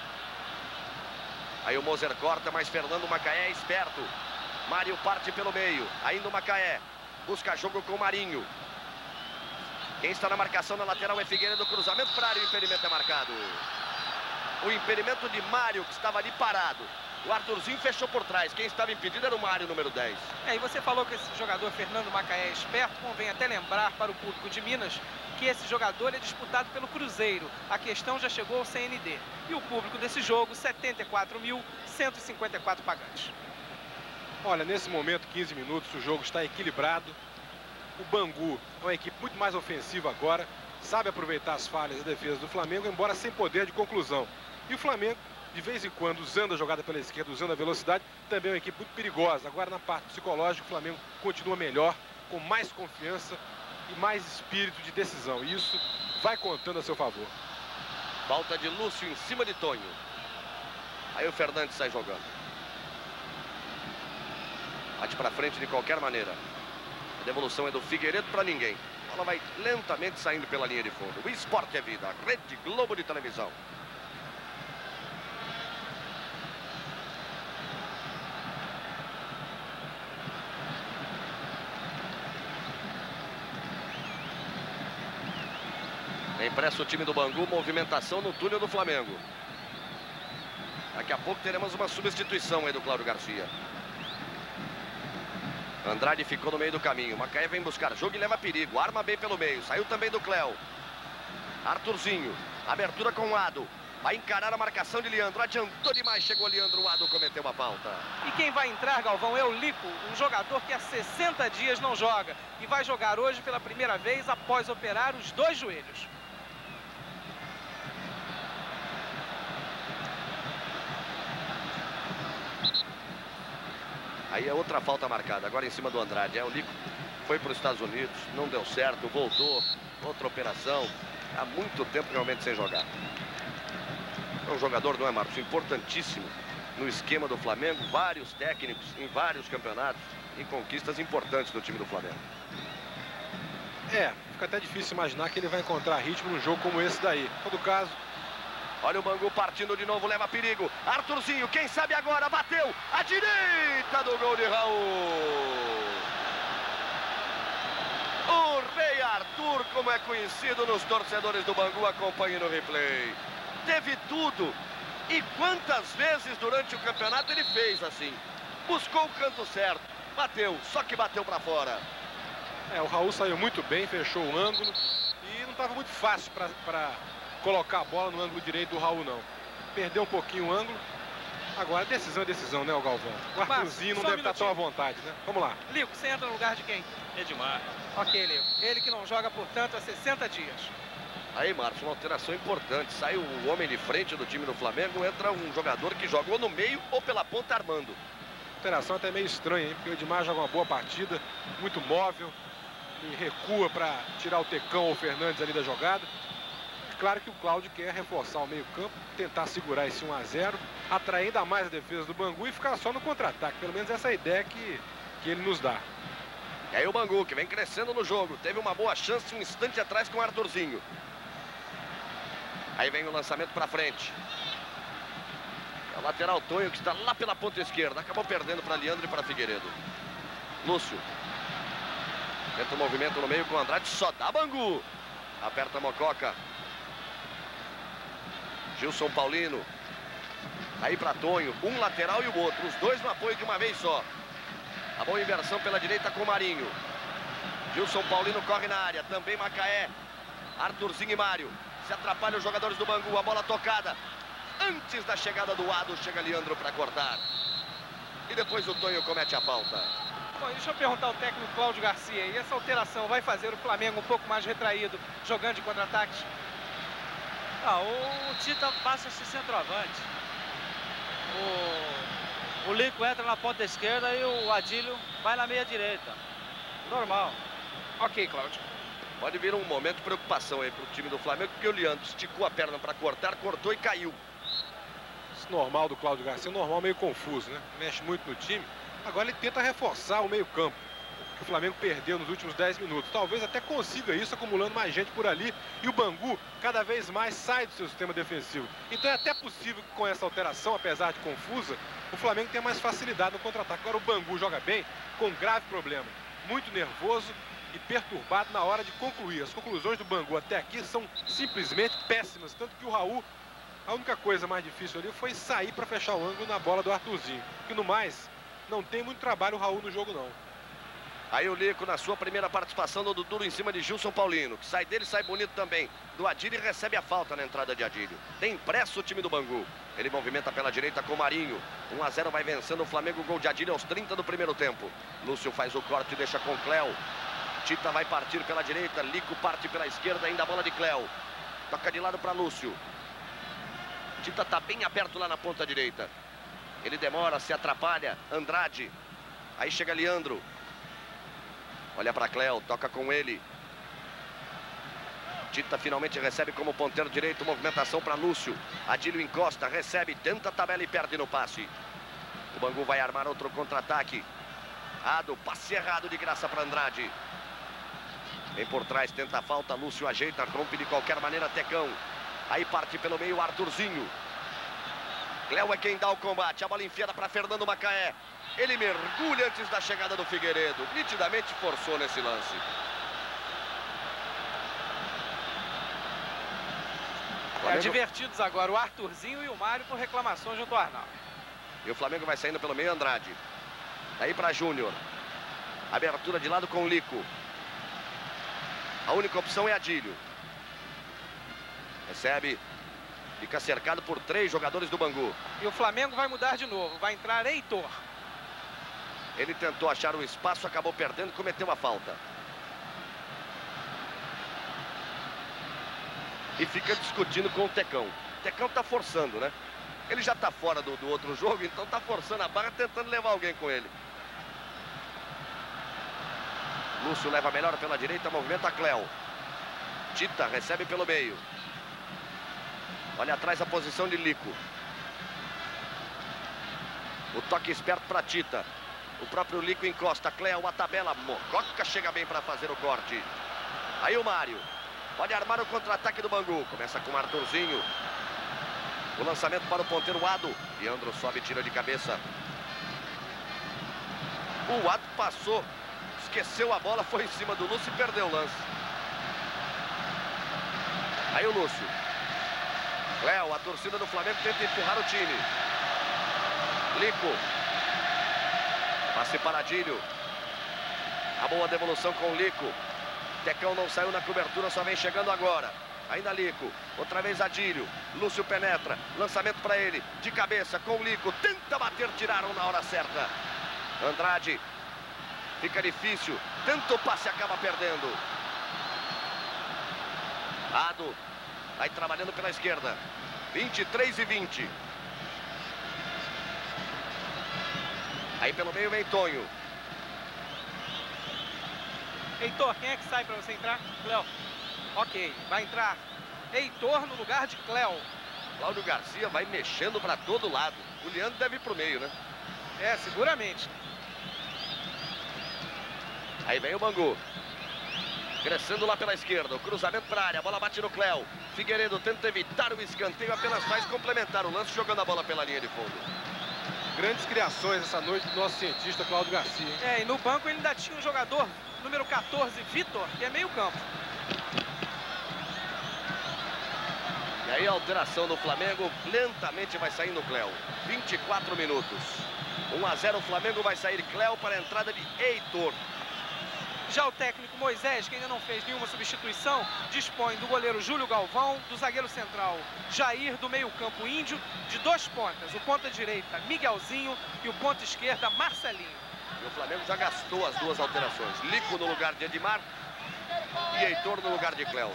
Aí o Moser corta, mas Fernando Macaé é esperto. Mário parte pelo meio. Ainda o Macaé. Busca jogo com o Marinho. Quem está na marcação na lateral é Figueiredo. Cruzamento para a área, o impedimento é marcado. O impedimento de Mário, que estava ali parado. O Arthurzinho fechou por trás. Quem estava impedido era o Mário, número dez. É, e você falou que esse jogador Fernando Macaé é esperto. Convém até lembrar para o público de Minas que esse jogador é disputado pelo Cruzeiro. A questão já chegou ao C N D. E o público desse jogo, setenta e quatro mil cento e cinquenta e quatro pagantes. Olha, nesse momento, quinze minutos, o jogo está equilibrado. O Bangu é uma equipe muito mais ofensiva agora. Sabe aproveitar as falhas da defesa do Flamengo, embora sem poder de conclusão. E o Flamengo, de vez em quando, usando a jogada pela esquerda, usando a velocidade, também é uma equipe muito perigosa. Agora, na parte psicológica, o Flamengo continua melhor, com mais confiança e mais espírito de decisão. E isso vai contando a seu favor. Falta de Lúcio em cima de Tonho. Aí o Fernandes sai jogando. Bate para frente de qualquer maneira. A devolução é do Figueiredo para ninguém. A bola vai lentamente saindo pela linha de fundo. O esporte é vida. Rede Globo de televisão. Impressa o time do Bangu, movimentação no túnel do Flamengo. Daqui a pouco teremos uma substituição aí do Cláudio Garcia. Andrade ficou no meio do caminho. Macaé vem buscar jogo e leva perigo. Arma bem pelo meio. Saiu também do Cléo. Arthurzinho. Abertura com o Ado. Vai encarar a marcação de Leandro. Adiantou demais. Chegou Leandro. O Ado cometeu uma falta. E quem vai entrar, Galvão, é o Lico, um jogador que há sessenta dias não joga. E vai jogar hoje pela primeira vez após operar os dois joelhos. Aí é outra falta marcada, agora em cima do Andrade. É, o Lico foi para os Estados Unidos, não deu certo, voltou, outra operação. Há muito tempo realmente sem jogar. É um jogador, não é, Marcos? Importantíssimo no esquema do Flamengo. Vários técnicos em vários campeonatos e conquistas importantes do time do Flamengo. É, fica até difícil imaginar que ele vai encontrar ritmo num jogo como esse daí. Em todo caso... Olha o Bangu partindo de novo, leva perigo. Arthurzinho, quem sabe agora, bateu. À direita do gol de Raul. O Rei Arthur, como é conhecido nos torcedores do Bangu, acompanhe no replay. Teve tudo. E quantas vezes durante o campeonato ele fez assim. Buscou o canto certo, bateu, só que bateu para fora. É, o Raul saiu muito bem, fechou o ângulo. E não estava muito fácil para... colocar a bola no ângulo direito do Raul, não. Perdeu um pouquinho o ângulo. Agora, decisão é decisão, né, o Galvão? O Arthurzinho não deve estar tão à vontade, né? Vamos lá. Lico, você entra no lugar de quem? Edmar. Ok, Lico. Ele que não joga, portanto, há sessenta dias. Aí, Marcos, uma alteração importante. Sai o homem de frente do time do Flamengo, entra um jogador que joga ou no meio ou pela ponta armando. Alteração até meio estranha, hein? Porque o Edmar joga uma boa partida, muito móvel. E recua para tirar o Tecão ou o Fernandes ali da jogada. Claro que o Cláudio quer reforçar o meio-campo, tentar segurar esse um a zero, atrair ainda mais a defesa do Bangu e ficar só no contra-ataque. Pelo menos essa é a ideia que, que ele nos dá. E aí o Bangu, que vem crescendo no jogo, teve uma boa chance um instante atrás com o Arthurzinho. Aí vem o lançamento para frente. É o lateral Tonho, que está lá pela ponta esquerda. Acabou perdendo para Leandro e para Figueiredo. Lúcio. Tenta o movimento no meio com o Andrade, só dá Bangu. Aperta a Mococa. Gilson Paulino. Aí para Tonho, um lateral e o outro, os dois no apoio de uma vez só. A boa inversão pela direita com o Marinho. Gilson Paulino corre na área, também Macaé. Arthurzinho e Mário. Se atrapalham os jogadores do Bangu, a bola tocada. Antes da chegada do Ado, chega Leandro para cortar. E depois o Tonho comete a falta. Bom, deixa eu perguntar ao técnico Cláudio Garcia. E essa alteração vai fazer o Flamengo um pouco mais retraído, jogando de contra-ataques? Não, o Tita passa esse centroavante. O, o Lico entra na ponta esquerda e o Adílio vai na meia direita. Normal. Ok, Cláudio. Pode vir um momento de preocupação aí para o time do Flamengo, porque o Leandro esticou a perna para cortar, cortou e caiu. Esse normal do Cláudio Garcia, normal meio confuso, né? Mexe muito no time. Agora ele tenta reforçar o meio-campo, que o Flamengo perdeu nos últimos dez minutos. Talvez até consiga isso acumulando mais gente por ali. E o Bangu cada vez mais sai do seu sistema defensivo. Então é até possível que com essa alteração, apesar de confusa, o Flamengo tenha mais facilidade no contra-ataque. Agora o Bangu joga bem, com um grave problema. Muito nervoso e perturbado na hora de concluir. As conclusões do Bangu até aqui são simplesmente péssimas. Tanto que o Raul, a única coisa mais difícil ali foi sair para fechar o ângulo na bola do Arthurzinho. Que no mais, não tem muito trabalho o Raul no jogo não. Aí o Lico na sua primeira participação do Dudu em cima de Gilson Paulino, que sai dele, sai bonito também. Do Adílio e recebe a falta na entrada de Adílio. Tem pressa o time do Bangu. Ele movimenta pela direita com o Marinho. um a zero vai vencendo o Flamengo, gol de Adílio aos trinta do primeiro tempo. Lúcio faz o corte e deixa com Cléo. Tita vai partir pela direita, Lico parte pela esquerda, ainda a bola de Cléo. Toca de lado para Lúcio. Tita tá bem aberto lá na ponta direita. Ele demora, se atrapalha. Andrade. Aí chega Leandro. Olha para Cléo, toca com ele. Tita finalmente recebe como ponteiro direito, movimentação para Lúcio. Adílio encosta, recebe, tenta a tabela e perde no passe. O Bangu vai armar outro contra-ataque. Ado, passe errado de graça para Andrade. Vem por trás, tenta a falta, Lúcio ajeita, rompe de qualquer maneira Tecão. Aí parte pelo meio Arthurzinho. Cléo é quem dá o combate, a bola enfiada para Fernando Macaé. Ele mergulha antes da chegada do Figueiredo. Nitidamente forçou nesse lance. Flamengo... Advertidos agora o Arthurzinho e o Mário por reclamações junto ao Arnaldo. E o Flamengo vai saindo pelo meio, Andrade. Daí para Júnior. Abertura de lado com o Lico. A única opção é Adílio. Recebe. Fica cercado por três jogadores do Bangu. E o Flamengo vai mudar de novo. Vai entrar Heitor. Ele tentou achar um espaço, acabou perdendo, cometeu a falta. E fica discutindo com o Tecão. O Tecão tá forçando, né? Ele já tá fora do, do outro jogo, então tá forçando a barra, tentando levar alguém com ele. Lúcio leva melhor pela direita, movimenta Cléo. Tita recebe pelo meio. Olha atrás a posição de Lico. O toque esperto para Tita. O próprio Lico encosta. Cléo, a tabela. Mococa chega bem para fazer o corte. Aí o Mário. Pode armar o contra-ataque do Bangu. Começa com o Arthurzinho. O lançamento para o ponteiro Ado. Leandro sobe e tira de cabeça. O Ado passou. Esqueceu a bola, foi em cima do Lúcio e perdeu o lance. Aí o Lúcio. Cléo, a torcida do Flamengo tenta empurrar o time. Lico. Passe para Adílio. A boa devolução com o Lico. Tecão não saiu na cobertura, só vem chegando agora. Ainda Lico. Outra vez Adílio. Lúcio penetra. Lançamento para ele. De cabeça com o Lico. Tenta bater, tiraram na hora certa. Andrade. Fica difícil. Tenta o passe, acaba perdendo. Ado. Vai trabalhando pela esquerda. vinte e três e vinte. Aí pelo meio vem Tonho. Heitor, quem é que sai para você entrar? Cléo. Ok, vai entrar Heitor no lugar de Cléo. Cláudio Garcia vai mexendo para todo lado. O Leandro deve ir pro meio, né? É, seguramente. Aí vem o Bangu. Crescendo lá pela esquerda. O cruzamento para a área. A bola bate no Cléo. Figueiredo tenta evitar o escanteio. Apenas faz complementar o lance jogando a bola pela linha de fundo. Grandes criações essa noite do nosso cientista Cláudio Garcia, hein? É, e no banco ele ainda tinha um jogador, número quatorze, Vitor, que é meio campo. E aí a alteração do Flamengo. Lentamente vai saindo o Cléo. vinte e quatro minutos. um a zero o Flamengo, vai sair Cléo para a entrada de Heitor. Já o técnico Moisés, que ainda não fez nenhuma substituição, dispõe do goleiro Júlio Galvão, do zagueiro central Jair, do meio-campo Índio, de dois pontas, o ponta direita Miguelzinho e o ponta esquerda Marcelinho. E o Flamengo já gastou as duas alterações. Lico no lugar de Edmar e Heitor no lugar de Cléo.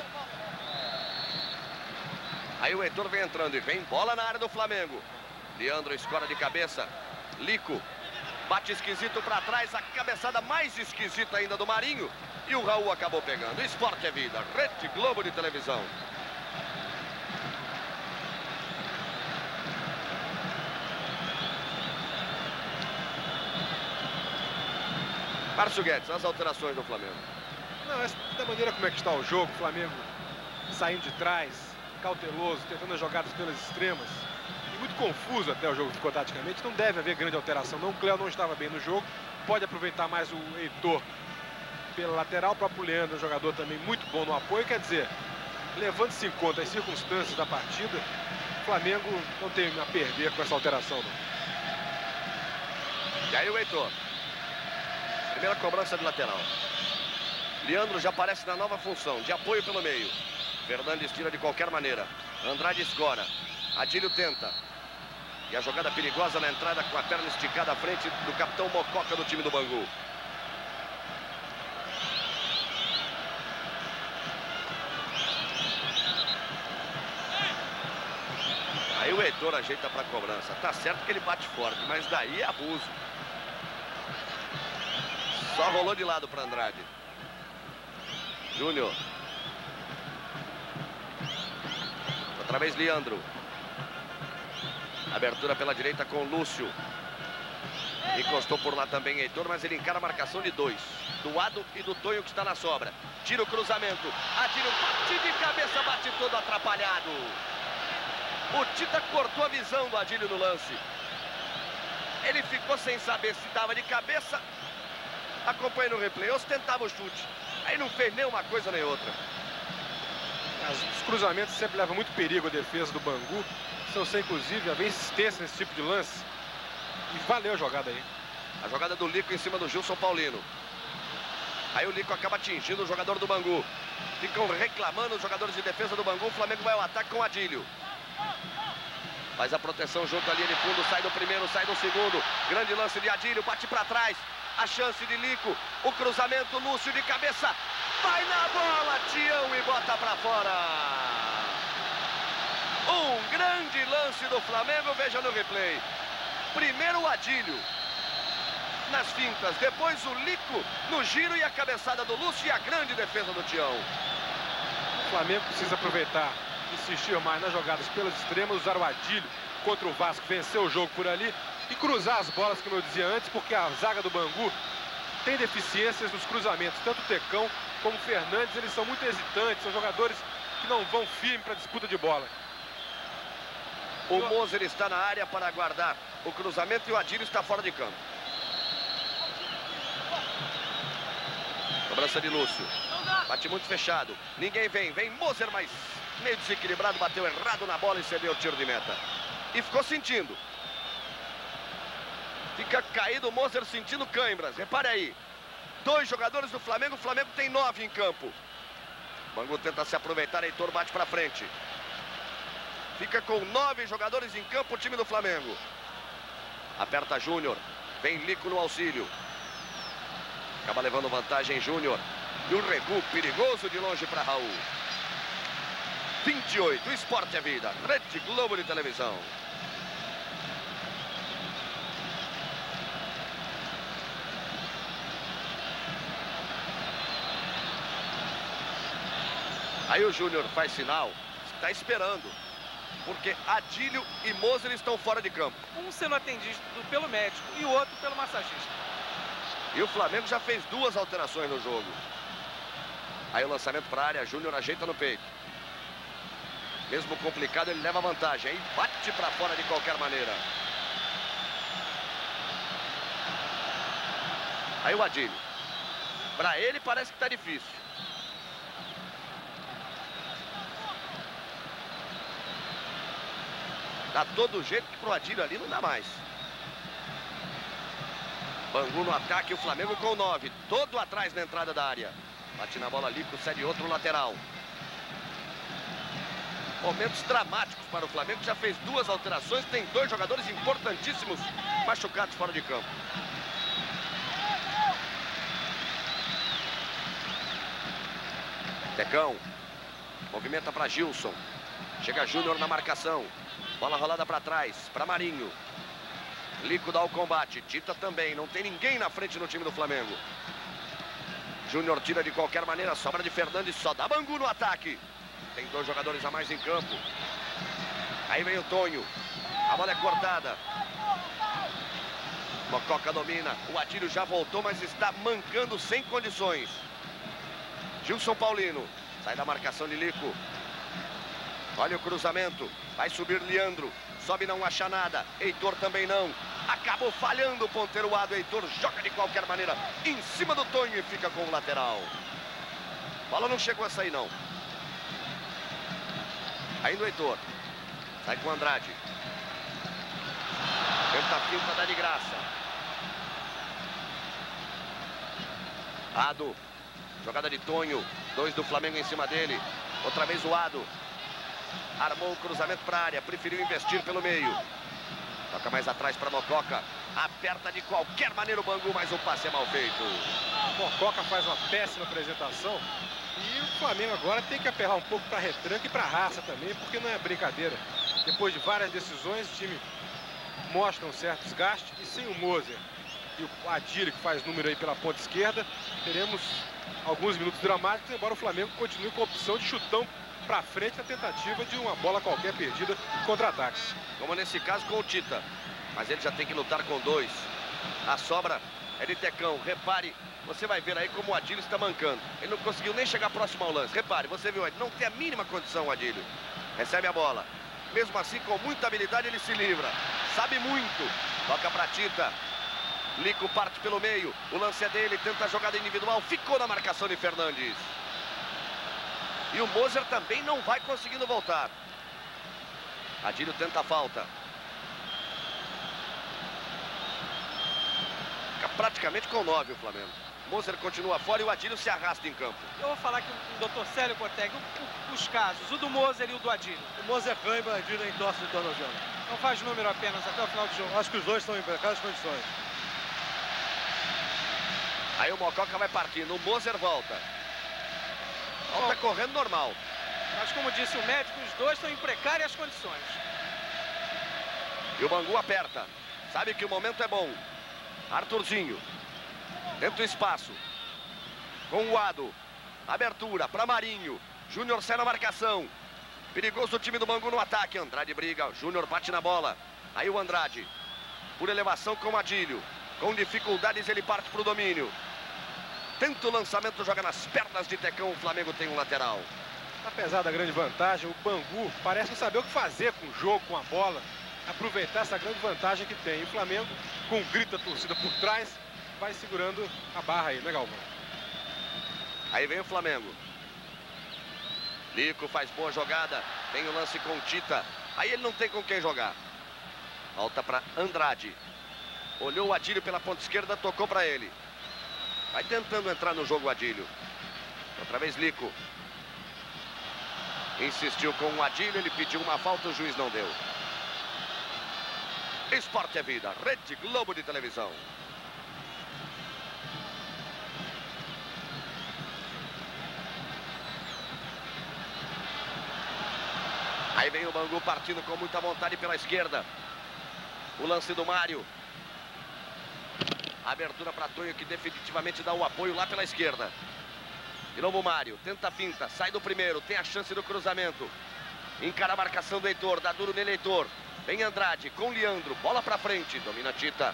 Aí o Heitor vem entrando e vem bola na área do Flamengo. Leandro escora de cabeça. Lico. Bate esquisito para trás, a cabeçada mais esquisita ainda do Marinho. E o Raul acabou pegando. Esporte é vida. Rede Globo de televisão. Márcio Guedes, as alterações do Flamengo. Não, essa, da maneira como é que está o jogo, o Flamengo saindo de trás, cauteloso, tentando as jogadas pelas extremas. Muito confuso até o jogo ficou taticamente, não deve haver grande alteração não. O Cléo não estava bem no jogo, pode aproveitar mais o Heitor pela lateral. O próprio Leandro é um jogador também muito bom no apoio, quer dizer, levando-se em conta as circunstâncias da partida, o Flamengo não tem a perder com essa alteração não. E aí o Heitor, primeira cobrança de lateral. Leandro já aparece na nova função, de apoio pelo meio. Fernandes tira de qualquer maneira. Andrade escora. Adílio tenta. E a jogada perigosa na entrada com a perna esticada à frente do capitão Mococa do time do Bangu. Aí o Heitor ajeita para a cobrança. Tá certo que ele bate forte, mas daí é abuso. Só rolou de lado para Andrade. Júnior. Outra vez Leandro. Abertura pela direita com Lúcio. Encostou por lá também Heitor, mas ele encara a marcação de dois. Do Ado e do Tonho que está na sobra. Tira o cruzamento. Adílio bate de cabeça, bate todo atrapalhado. O Tita cortou a visão do Adílio no lance. Ele ficou sem saber se dava de cabeça. Acompanha no replay, ostentava o chute. Aí não fez nem uma coisa nem outra. Os cruzamentos sempre levam muito perigo à defesa do Bangu. São sem, inclusive, haver insistência nesse tipo de lance. E valeu a jogada aí. A jogada do Lico em cima do Gilson Paulino. Aí o Lico acaba atingindo o jogador do Bangu. Ficam reclamando os jogadores de defesa do Bangu. O Flamengo vai ao ataque com o Adílio. Faz a proteção junto à linha de fundo. Sai do primeiro, sai do segundo. Grande lance de Adílio, bate para trás. A chance de Lico. O cruzamento, Lúcio de cabeça. Vai na bola, Tião, e bota para fora. Um grande lance do Flamengo, veja no replay. Primeiro o Adílio nas fintas, depois o Lico no giro e a cabeçada do Lúcio e a grande defesa do Tião. O Flamengo precisa aproveitar, insistir mais nas jogadas pelas extremas, usar o Adílio contra o Vasco, vencer o jogo por ali e cruzar as bolas, como eu dizia antes, porque a zaga do Bangu tem deficiências nos cruzamentos. Tanto o Tecão como o Fernandes, eles são muito hesitantes, são jogadores que não vão firme para a disputa de bola. O Moser está na área para aguardar o cruzamento e o Adílio está fora de campo. Cobrança de Lúcio. Bate muito fechado. Ninguém vem. Vem Moser, mas meio desequilibrado. Bateu errado na bola e cedeu o tiro de meta. E ficou sentindo. Fica caído o Moser sentindo cãibras. Repare aí. Dois jogadores do Flamengo. O Flamengo tem nove em campo. O Bangu tenta se aproveitar. Heitor bate para frente. Fica com nove jogadores em campo o time do Flamengo. Aperta Júnior. Vem Lico no auxílio. Acaba levando vantagem Júnior. E um recuo perigoso de longe para Raul. vinte e oito, Esporte é Vida. Rede Globo de televisão. Aí o Júnior faz sinal. Está esperando. Porque Adílio e Moser estão fora de campo. Um sendo atendido pelo médico e o outro pelo massagista. E o Flamengo já fez duas alterações no jogo. Aí o lançamento para a área, Júnior ajeita no peito. Mesmo complicado, ele leva vantagem. Aí bate para fora de qualquer maneira. Aí o Adílio. Para ele parece que está difícil. Dá todo jeito que pro Adílio ali não dá mais. Bangu no ataque, o Flamengo com nove. Todo atrás na entrada da área. Bate na bola, Lico, cede outro lateral. Momentos dramáticos para o Flamengo. Já fez duas alterações. Tem dois jogadores importantíssimos machucados fora de campo. Tecão. Movimenta para Gilson. Chega Júnior na marcação. Bola rolada para trás, para Marinho. Lico dá o combate, Tita também. Não tem ninguém na frente no time do Flamengo. Júnior tira de qualquer maneira, sobra de Fernandes, só dá Bangu no ataque. Tem dois jogadores a mais em campo. Aí vem o Tonho. A bola é cortada. Mococa domina. O Adílio já voltou, mas está mancando sem condições. Gilson Paulino. Sai da marcação de Lico. Olha o cruzamento. Vai subir Leandro. Sobe, não acha nada. Heitor também não. Acabou falhando o ponteiro Ado. Heitor joga de qualquer maneira em cima do Tonho e fica com o lateral. Bola não chegou a sair, não. Ainda o Heitor. Sai com o Andrade. Tenta a finta, dá de graça. Ado. Jogada de Tonho. Dois do Flamengo em cima dele. Outra vez o Ado. Armou o cruzamento para a área. Preferiu investir pelo meio. Toca mais atrás para Mococa. Aperta de qualquer maneira o Bangu, mas o passe é mal feito. Mococa faz uma péssima apresentação. E o Flamengo agora tem que apertar um pouco para retranca e para raça também, porque não é brincadeira. Depois de várias decisões, o time mostra um certo desgaste. E sem o Moser e o Adílio, que faz número aí pela ponta esquerda, teremos alguns minutos dramáticos, embora o Flamengo continue com a opção de chutão para frente na tentativa de uma bola qualquer perdida contra-ataque. Como nesse caso com o Tita. Mas ele já tem que lutar com dois. A sobra é de Tecão. Repare, você vai ver aí como o Adílio está mancando. Ele não conseguiu nem chegar próximo ao lance. Repare, você viu, não tem a mínima condição o Adílio. Recebe a bola. Mesmo assim, com muita habilidade, ele se livra. Sabe muito. Toca para Tita. Lico parte pelo meio. O lance é dele, tenta a jogada individual. Ficou na marcação de Fernandes. E o Moser também não vai conseguindo voltar. Adílio tenta a falta. Fica praticamente com nove o Flamengo. Moser continua fora e o Adílio se arrasta em campo. Eu vou falar que o doutor Célio Coteg, os casos, o do Moser e o do Adílio. O Moser cãibra, o Adílio em torce de tornozelo. Não faz número apenas até o final do jogo. Acho que os dois estão em precárias condições. Aí o Mococa vai partindo, o Moser volta. Volta Bom, correndo normal. Mas como disse o médico, os dois estão em precárias condições. E o Bangu aperta. Sabe que o momento é bom. Arthurzinho. Tenta o espaço. Com o Ado. Abertura para Marinho. Júnior sai na marcação. Perigoso o time do Bangu no ataque. Andrade briga. Júnior bate na bola. Aí o Andrade. Por elevação com o Adílio. Com dificuldades ele parte para o domínio. Tenta o lançamento, joga nas pernas de Tecão. O Flamengo tem um lateral. Apesar da grande vantagem, o Bangu parece não saber o que fazer com o jogo, com a bola. Aproveitar essa grande vantagem que tem. E o Flamengo, com grita torcida por trás, vai segurando a barra aí, né, Galvão? Aí vem o Flamengo. Lico faz boa jogada. Tem o lance com o Tita. Aí ele não tem com quem jogar. Volta para Andrade. Olhou o Adílio pela ponta esquerda, tocou para ele. Vai tentando entrar no jogo o Adílio. Outra vez Lico. Insistiu com o Adílio, ele pediu uma falta, o juiz não deu. Esporte é vida, Rede Globo de televisão. Aí vem o Bangu partindo com muita vontade pela esquerda. O lance do Mário. Abertura para Tonho, que definitivamente dá o apoio lá pela esquerda. De novo o Mário, tenta a finta, sai do primeiro, tem a chance do cruzamento. Encara a marcação do Heitor, dá duro nele Heitor. Vem Andrade com Leandro, bola para frente, domina Tita.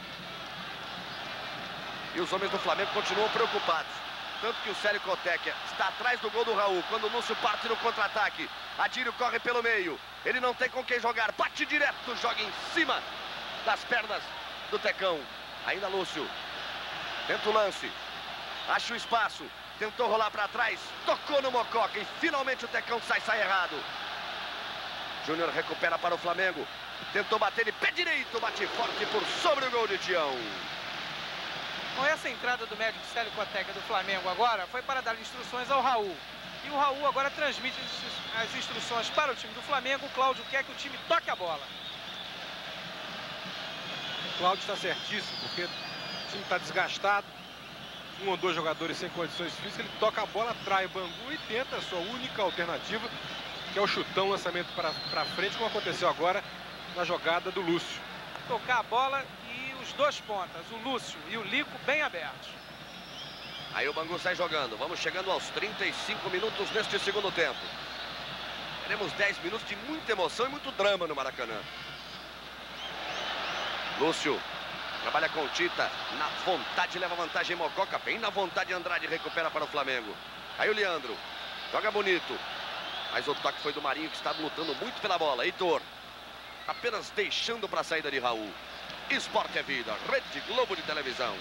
E os homens do Flamengo continuam preocupados. Tanto que o Célio Cotec está atrás do gol do Raul, quando o Lúcio parte no contra-ataque. Adílio corre pelo meio, ele não tem com quem jogar, bate direto, joga em cima das pernas do Tecão. Ainda Lúcio, tenta o lance, acha o espaço, tentou rolar para trás, tocou no Mococa e finalmente o Tecão sai, sai errado. Júnior recupera para o Flamengo, tentou bater de pé direito, bate forte por sobre o gol de Tião. Com essa entrada do médico Célio Cotec do Flamengo agora, foi para dar instruções ao Raul. E o Raul agora transmite as instruções para o time do Flamengo. O Cláudio quer que o time toque a bola. O Cláudio está certíssimo, porque o time está desgastado. Um ou dois jogadores sem condições físicas, ele toca a bola, atrai o Bangu e tenta a sua única alternativa, que é o chutão, lançamento para frente, como aconteceu agora na jogada do Lúcio. Tocar a bola e os dois pontas, o Lúcio e o Lico, bem abertos. Aí o Bangu sai jogando. Vamos chegando aos trinta e cinco minutos neste segundo tempo. Teremos dez minutos de muita emoção e muito drama no Maracanã. Lúcio trabalha com o Tita. Na vontade leva vantagem Mococa. Bem na vontade Andrade recupera para o Flamengo. Aí o Leandro. Joga bonito. Mas o toque foi do Marinho, que está lutando muito pela bola. Heitor. Apenas deixando para a saída de Raul. Esporte é vida. Rede Globo de televisão.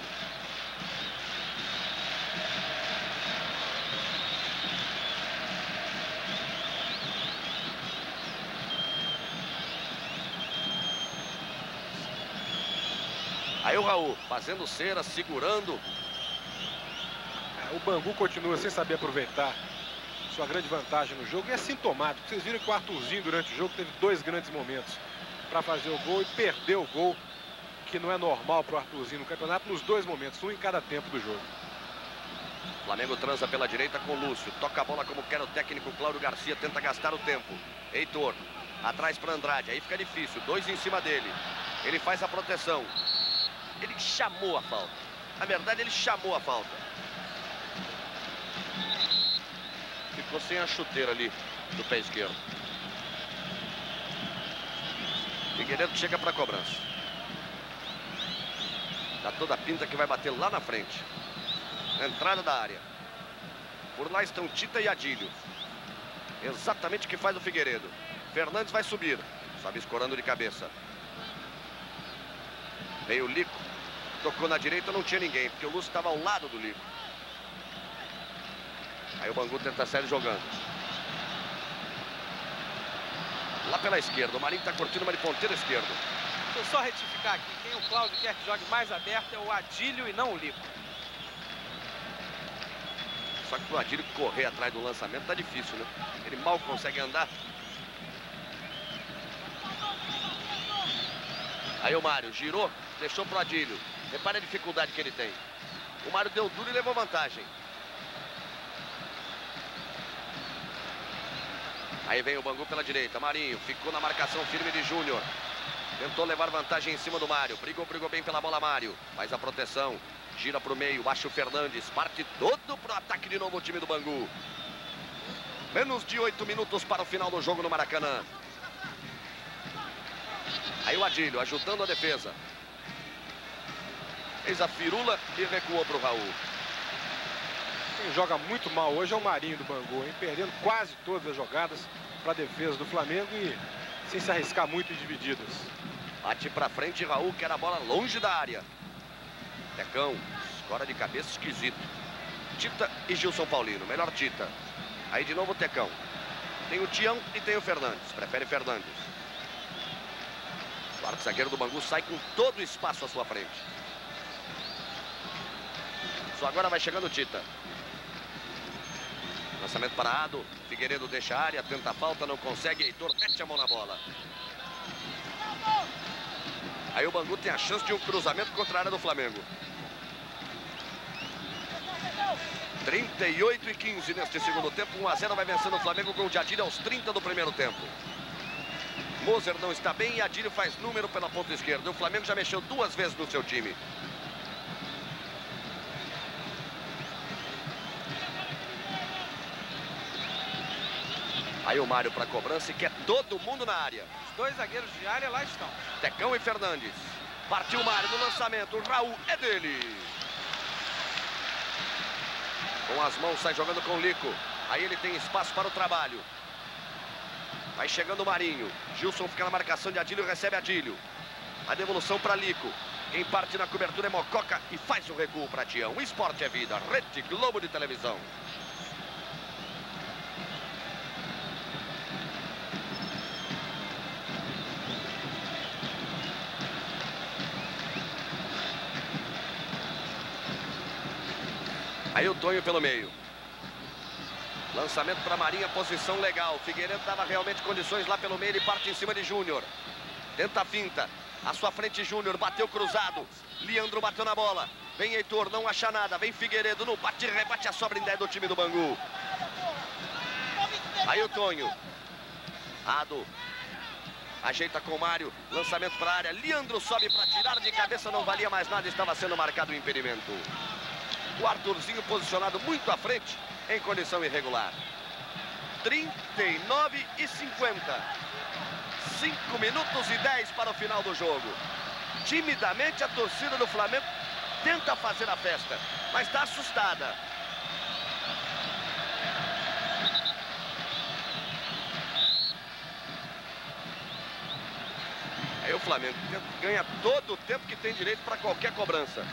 Aí o Raul fazendo cera, segurando. É, o Bangu continua sem saber aproveitar sua grande vantagem no jogo. E é sintomático. Vocês viram que o Arthurzinho durante o jogo teve dois grandes momentos para fazer o gol e perdeu o gol, que não é normal para o Arthurzinho no campeonato, nos dois momentos, um em cada tempo do jogo. Flamengo transa pela direita com Lúcio. Toca a bola como quer o técnico Cláudio Garcia. Tenta gastar o tempo. Heitor. Atrás para Andrade. Aí fica difícil. Dois em cima dele. Ele faz a proteção. Ele chamou a falta. Na verdade, ele chamou a falta. Ficou sem a chuteira ali do pé esquerdo. Figueiredo chega para a cobrança. Dá toda a pinta que vai bater lá na frente. Na entrada da área. Por lá estão Tita e Adílio. Exatamente o que faz o Figueiredo. Fernandes vai subir. Sobe escorando de cabeça. Veio o Lico. Tocou na direita, não tinha ninguém, porque o Lúcio estava ao lado do Lico. Aí o Bangu tenta sair jogando. lá pela esquerda. O Marinho está curtindo uma de ponteiro esquerdo. Deixa eu só retificar aqui. Quem o Cláudio quer que jogue mais aberto é o Adílio e não o Lico. Só que o Adílio correr atrás do lançamento tá difícil, né? Ele mal consegue andar. Aí o Mário girou, deixou pro Adílio. Repare a dificuldade que ele tem. O Mário deu duro e levou vantagem. Aí vem o Bangu pela direita. Marinho ficou na marcação firme de Júnior. Tentou levar vantagem em cima do Mário. Brigou, brigou bem pela bola, Mário. Faz a proteção. Gira para o meio. Acha o Fernandes. Parte todo pro ataque de novo o time do Bangu. Menos de oito minutos para o final do jogo no Maracanã. Aí o Adílio ajudando a defesa. Fez a firula e recuou para o Raul. Quem joga muito mal hoje é o Marinho do Bangu, hein? Perdendo quase todas as jogadas para a defesa do Flamengo e sem se arriscar muito em divididas. Bate para frente Raul, que era a bola longe da área. Tecão, escora de cabeça esquisito. Tita e Gilson Paulino, melhor Tita. Aí de novo o Tecão. Tem o Tião e tem o Fernandes, prefere Fernandes. O quarto zagueiro do Bangu sai com todo o espaço à sua frente. Só agora vai chegando o Tita. Lançamento parado, Figueiredo deixa a área, tenta a falta, não consegue, Heitor mete a mão na bola. Aí o Bangu tem a chance de um cruzamento contra a área do Flamengo. trinta e oito e quinze neste segundo tempo, um a zero vai vencendo o Flamengo com o Adílio aos trinta do primeiro tempo. Moser não está bem e Adílio faz número pela ponta esquerda. O Flamengo já mexeu duas vezes no seu time. Aí o Mário para cobrança e quer todo mundo na área. Os dois zagueiros de área lá estão. Tecão e Fernandes. Partiu o Mário no lançamento. O Raul é dele. Com as mãos sai jogando com o Lico. Aí ele tem espaço para o trabalho. Vai chegando o Marinho. Gilson fica na marcação de Adílio, recebe Adílio. A devolução para Lico. Quem parte na cobertura é Mococa e faz o recuo para Tião. O esporte é vida. Rede Globo de televisão. Aí o Tonho pelo meio. Lançamento para Marinha, posição legal. Figueiredo dava realmente condições lá pelo meio. Ele parte em cima de Júnior. Tenta a finta. À sua frente Júnior, bateu cruzado. Leandro bateu na bola. Vem Heitor, não acha nada. Vem Figueiredo no bate rebate a sobra em dez do time do Bangu. Aí o Tonho. Ado. Ajeita com o Mário. Lançamento para a área. Leandro sobe para tirar de cabeça. Não valia mais nada. Estava sendo marcado o impedimento. O Arthurzinho posicionado muito à frente, em condição irregular. trinta e nove e cinquenta. cinco minutos e dez para o final do jogo. Timidamente a torcida do Flamengo tenta fazer a festa, mas está assustada. Aí o Flamengo ganha todo o tempo que tem direito para qualquer cobrança.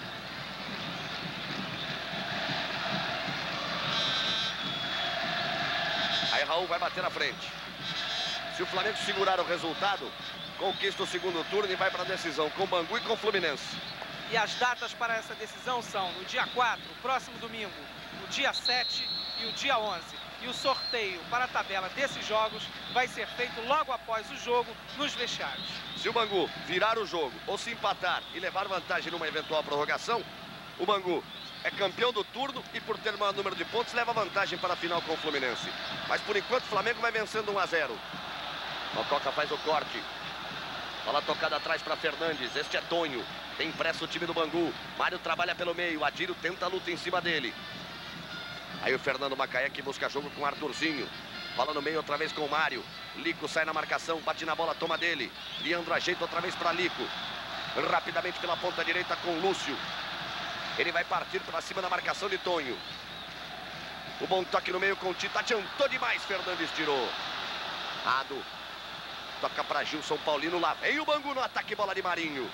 Aí Raul vai bater na frente. Se o Flamengo segurar o resultado, conquista o segundo turno e vai para a decisão com Bangu e com Fluminense. E as datas para essa decisão são no dia quatro, próximo domingo, o dia sete e o dia onze. E o sorteio para a tabela desses jogos vai ser feito logo após o jogo nos vestiários. Se o Bangu virar o jogo ou se empatar e levar vantagem numa eventual prorrogação, o Bangu é campeão do turno e por ter maior número de pontos leva vantagem para a final com o Fluminense. Mas por enquanto o Flamengo vai vencendo um a zero. Mococa faz o corte. Bola tocada atrás para Fernandes. Este é Tonho. Tem pressa o time do Bangu. Mário trabalha pelo meio. Adílio tenta a luta em cima dele. Aí o Fernando Macaé que busca jogo com o Arthurzinho. Bola no meio outra vez com o Mário. Lico sai na marcação, bate na bola, toma dele. Leandro ajeita outra vez para Lico. Rapidamente pela ponta direita com o Lúcio. Ele vai partir para cima da marcação de Tonho. O bom toque no meio com o Tita. Adiantou demais, Fernandes tirou. Ado. Toca para Gilson Paulino. Lá vem o Bangu no ataque, bola de Marinho.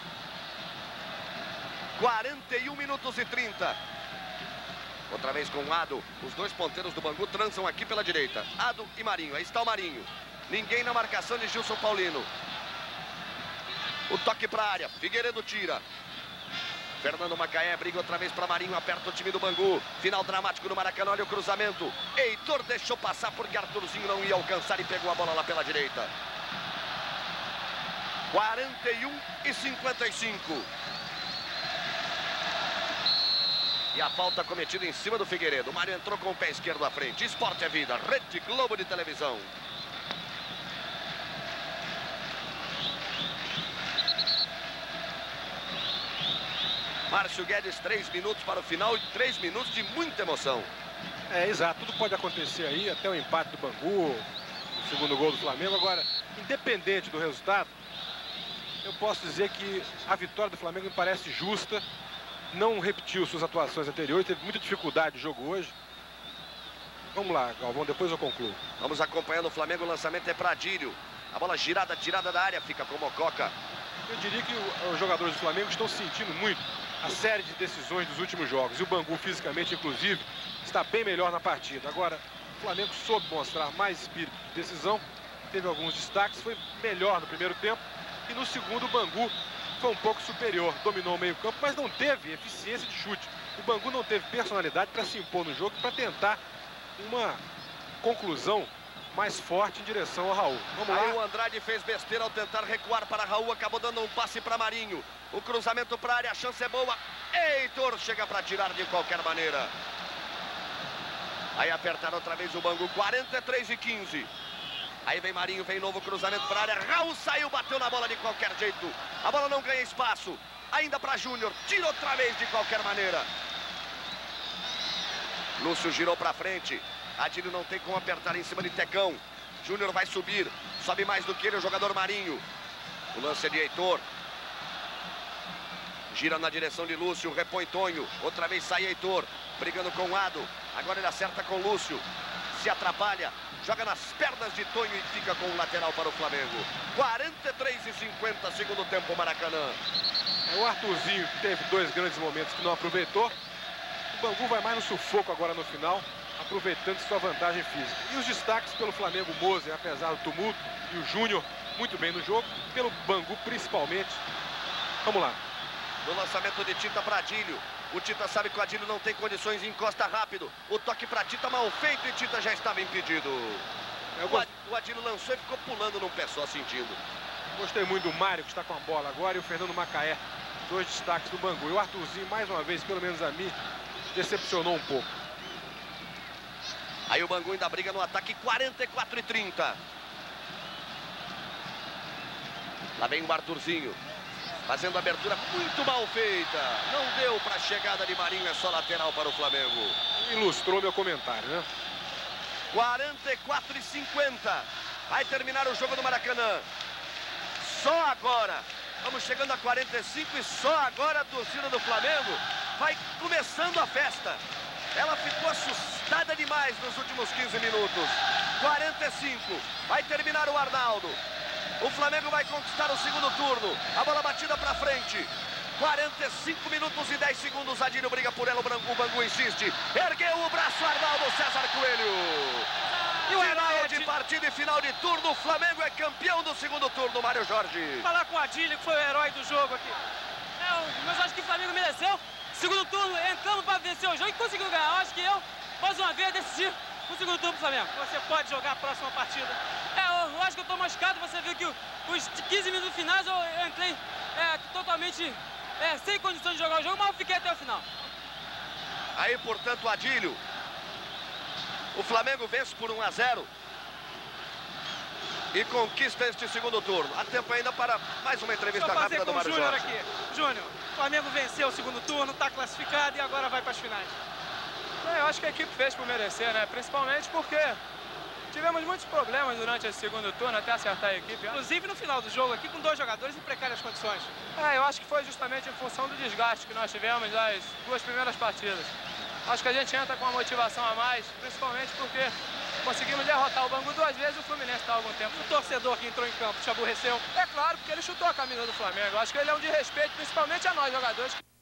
quarenta e um minutos e trinta. Outra vez com o Ado. Os dois ponteiros do Bangu trançam aqui pela direita. Ado e Marinho. Aí está o Marinho. Ninguém na marcação de Gilson Paulino. O toque para a área. Figueiredo tira. Fernando Macaé briga outra vez para Marinho. Aperta o time do Bangu. Final dramático no Maracanã. Olha o cruzamento. Heitor deixou passar porque Arthurzinho não ia alcançar e pegou a bola lá pela direita. quarenta e um e cinquenta e cinco. E a falta cometida em cima do Figueiredo. O Mário entrou com o pé esquerdo à frente. Esporte é vida. Rede Globo de televisão. Márcio Guedes, três minutos para o final e três minutos de muita emoção. É, exato. Tudo pode acontecer aí, até o empate do Bangu, o segundo gol do Flamengo. Agora, independente do resultado, eu posso dizer que a vitória do Flamengo me parece justa. Não repetiu suas atuações anteriores, teve muita dificuldade no jogo hoje. Vamos lá, Galvão, depois eu concluo. Vamos acompanhando o Flamengo, o lançamento é para Adílio. A bola girada, tirada da área, fica com Mococa. Eu diria que os jogadores do Flamengo estão sentindo muito a série de decisões dos últimos jogos. E o Bangu, fisicamente, inclusive, está bem melhor na partida. Agora, o Flamengo soube mostrar mais espírito de decisão, teve alguns destaques, foi melhor no primeiro tempo. E no segundo, o Bangu foi um pouco superior, dominou o meio-campo, mas não teve eficiência de chute. O Bangu não teve personalidade para se impor no jogo, para tentar uma conclusão mais forte em direção ao Raul. Vamos Aí lá. o Andrade fez besteira ao tentar recuar para Raul, acabou dando um passe para Marinho. O cruzamento para a área, a chance é boa. Heitor chega para tirar de qualquer maneira. Aí apertaram outra vez o Bangu, quarenta e três e quinze. Aí vem Marinho, vem novo cruzamento para a área. Raul saiu, bateu na bola de qualquer jeito. A bola não ganha espaço. Ainda para Júnior, tira outra vez de qualquer maneira. Lúcio girou para frente. Adílio não tem como apertar em cima de Tecão. Júnior vai subir. Sobe mais do que ele o jogador Marinho. O lance é de Heitor. Gira na direção de Lúcio. Repõe Tonho. Outra vez sai Heitor. Brigando com o Ado. Agora ele acerta com Lúcio. Se atrapalha. Joga nas pernas de Tonho e fica com o lateral para o Flamengo. quarenta e três e cinquenta, segundo tempo, Maracanã. É o Arthurzinho que teve dois grandes momentos que não aproveitou. O Bangu vai mais no sufoco agora no final, aproveitando sua vantagem física. E os destaques pelo Flamengo, Moser, apesar do tumulto, e o Júnior muito bem no jogo, pelo Bangu principalmente. Vamos lá. No lançamento de Tita para Adílio. O Tita sabe que o Adílio não tem condições e encosta rápido. O toque para Tita mal feito e Tita já estava impedido. Gost... O Adílio lançou e ficou pulando num pé só, sentindo. Gostei muito do Mário, que está com a bola agora, e o Fernando Macaé. Dois destaques do Bangu. E o Arthurzinho, mais uma vez, pelo menos a mim, decepcionou um pouco. Aí o Bangu ainda briga no ataque, quarenta e quatro e trinta. Lá vem o Arthurzinho. Fazendo a abertura muito mal feita. Não deu para a chegada de Marinho, é só lateral para o Flamengo. Ilustrou meu comentário, né? quarenta e quatro e cinquenta. Vai terminar o jogo do Maracanã. Só agora. Vamos chegando a quarenta e cinco e só agora a torcida do Flamengo vai começando a festa. Ela ficou assustada demais nos últimos quinze minutos. quarenta e cinco. Vai terminar o Arnaldo. O Flamengo vai conquistar o segundo turno. A bola batida para frente. quarenta e cinco minutos e dez segundos. Adílio briga por ela. O Bangu, o Bangu insiste. Ergueu o braço Arnaldo César Coelho. E o final de partida e final de turno. O Flamengo é campeão do segundo turno. Mário Jorge. Falar com o Adílio, que foi o herói do jogo aqui. É, mas acho que o Flamengo mereceu. Segundo turno, entramos para vencer o jogo e conseguiu ganhar. Acho que eu, mais uma vez, decidi o segundo turno pro Flamengo. Você pode jogar a próxima partida? É, eu, eu acho que eu tô machucado. Você viu que os quinze minutos finais eu, eu entrei é, totalmente é, sem condição de jogar o jogo, mas eu fiquei até o final. Aí, portanto, o Adílio. O Flamengo vence por um a zero. E conquista este segundo turno. Há tempo ainda para mais uma entrevista rápida do Mário Jorge. Aqui. Júnior, o Flamengo venceu o segundo turno, está classificado e agora vai para as finais. É, eu acho que a equipe fez por merecer, né? Principalmente porque tivemos muitos problemas durante esse segundo turno até acertar a equipe. Inclusive no final do jogo aqui com dois jogadores em precárias condições. É, eu acho que foi justamente em função do desgaste que nós tivemos nas duas primeiras partidas. Acho que a gente entra com uma motivação a mais, principalmente porque conseguimos derrotar o Bangu duas vezes e o Fluminense está há algum tempo. O torcedor que entrou em campo te aborreceu? É claro, porque ele chutou a camisa do Flamengo. Eu acho que ele é um de respeito, principalmente a nós, jogadores.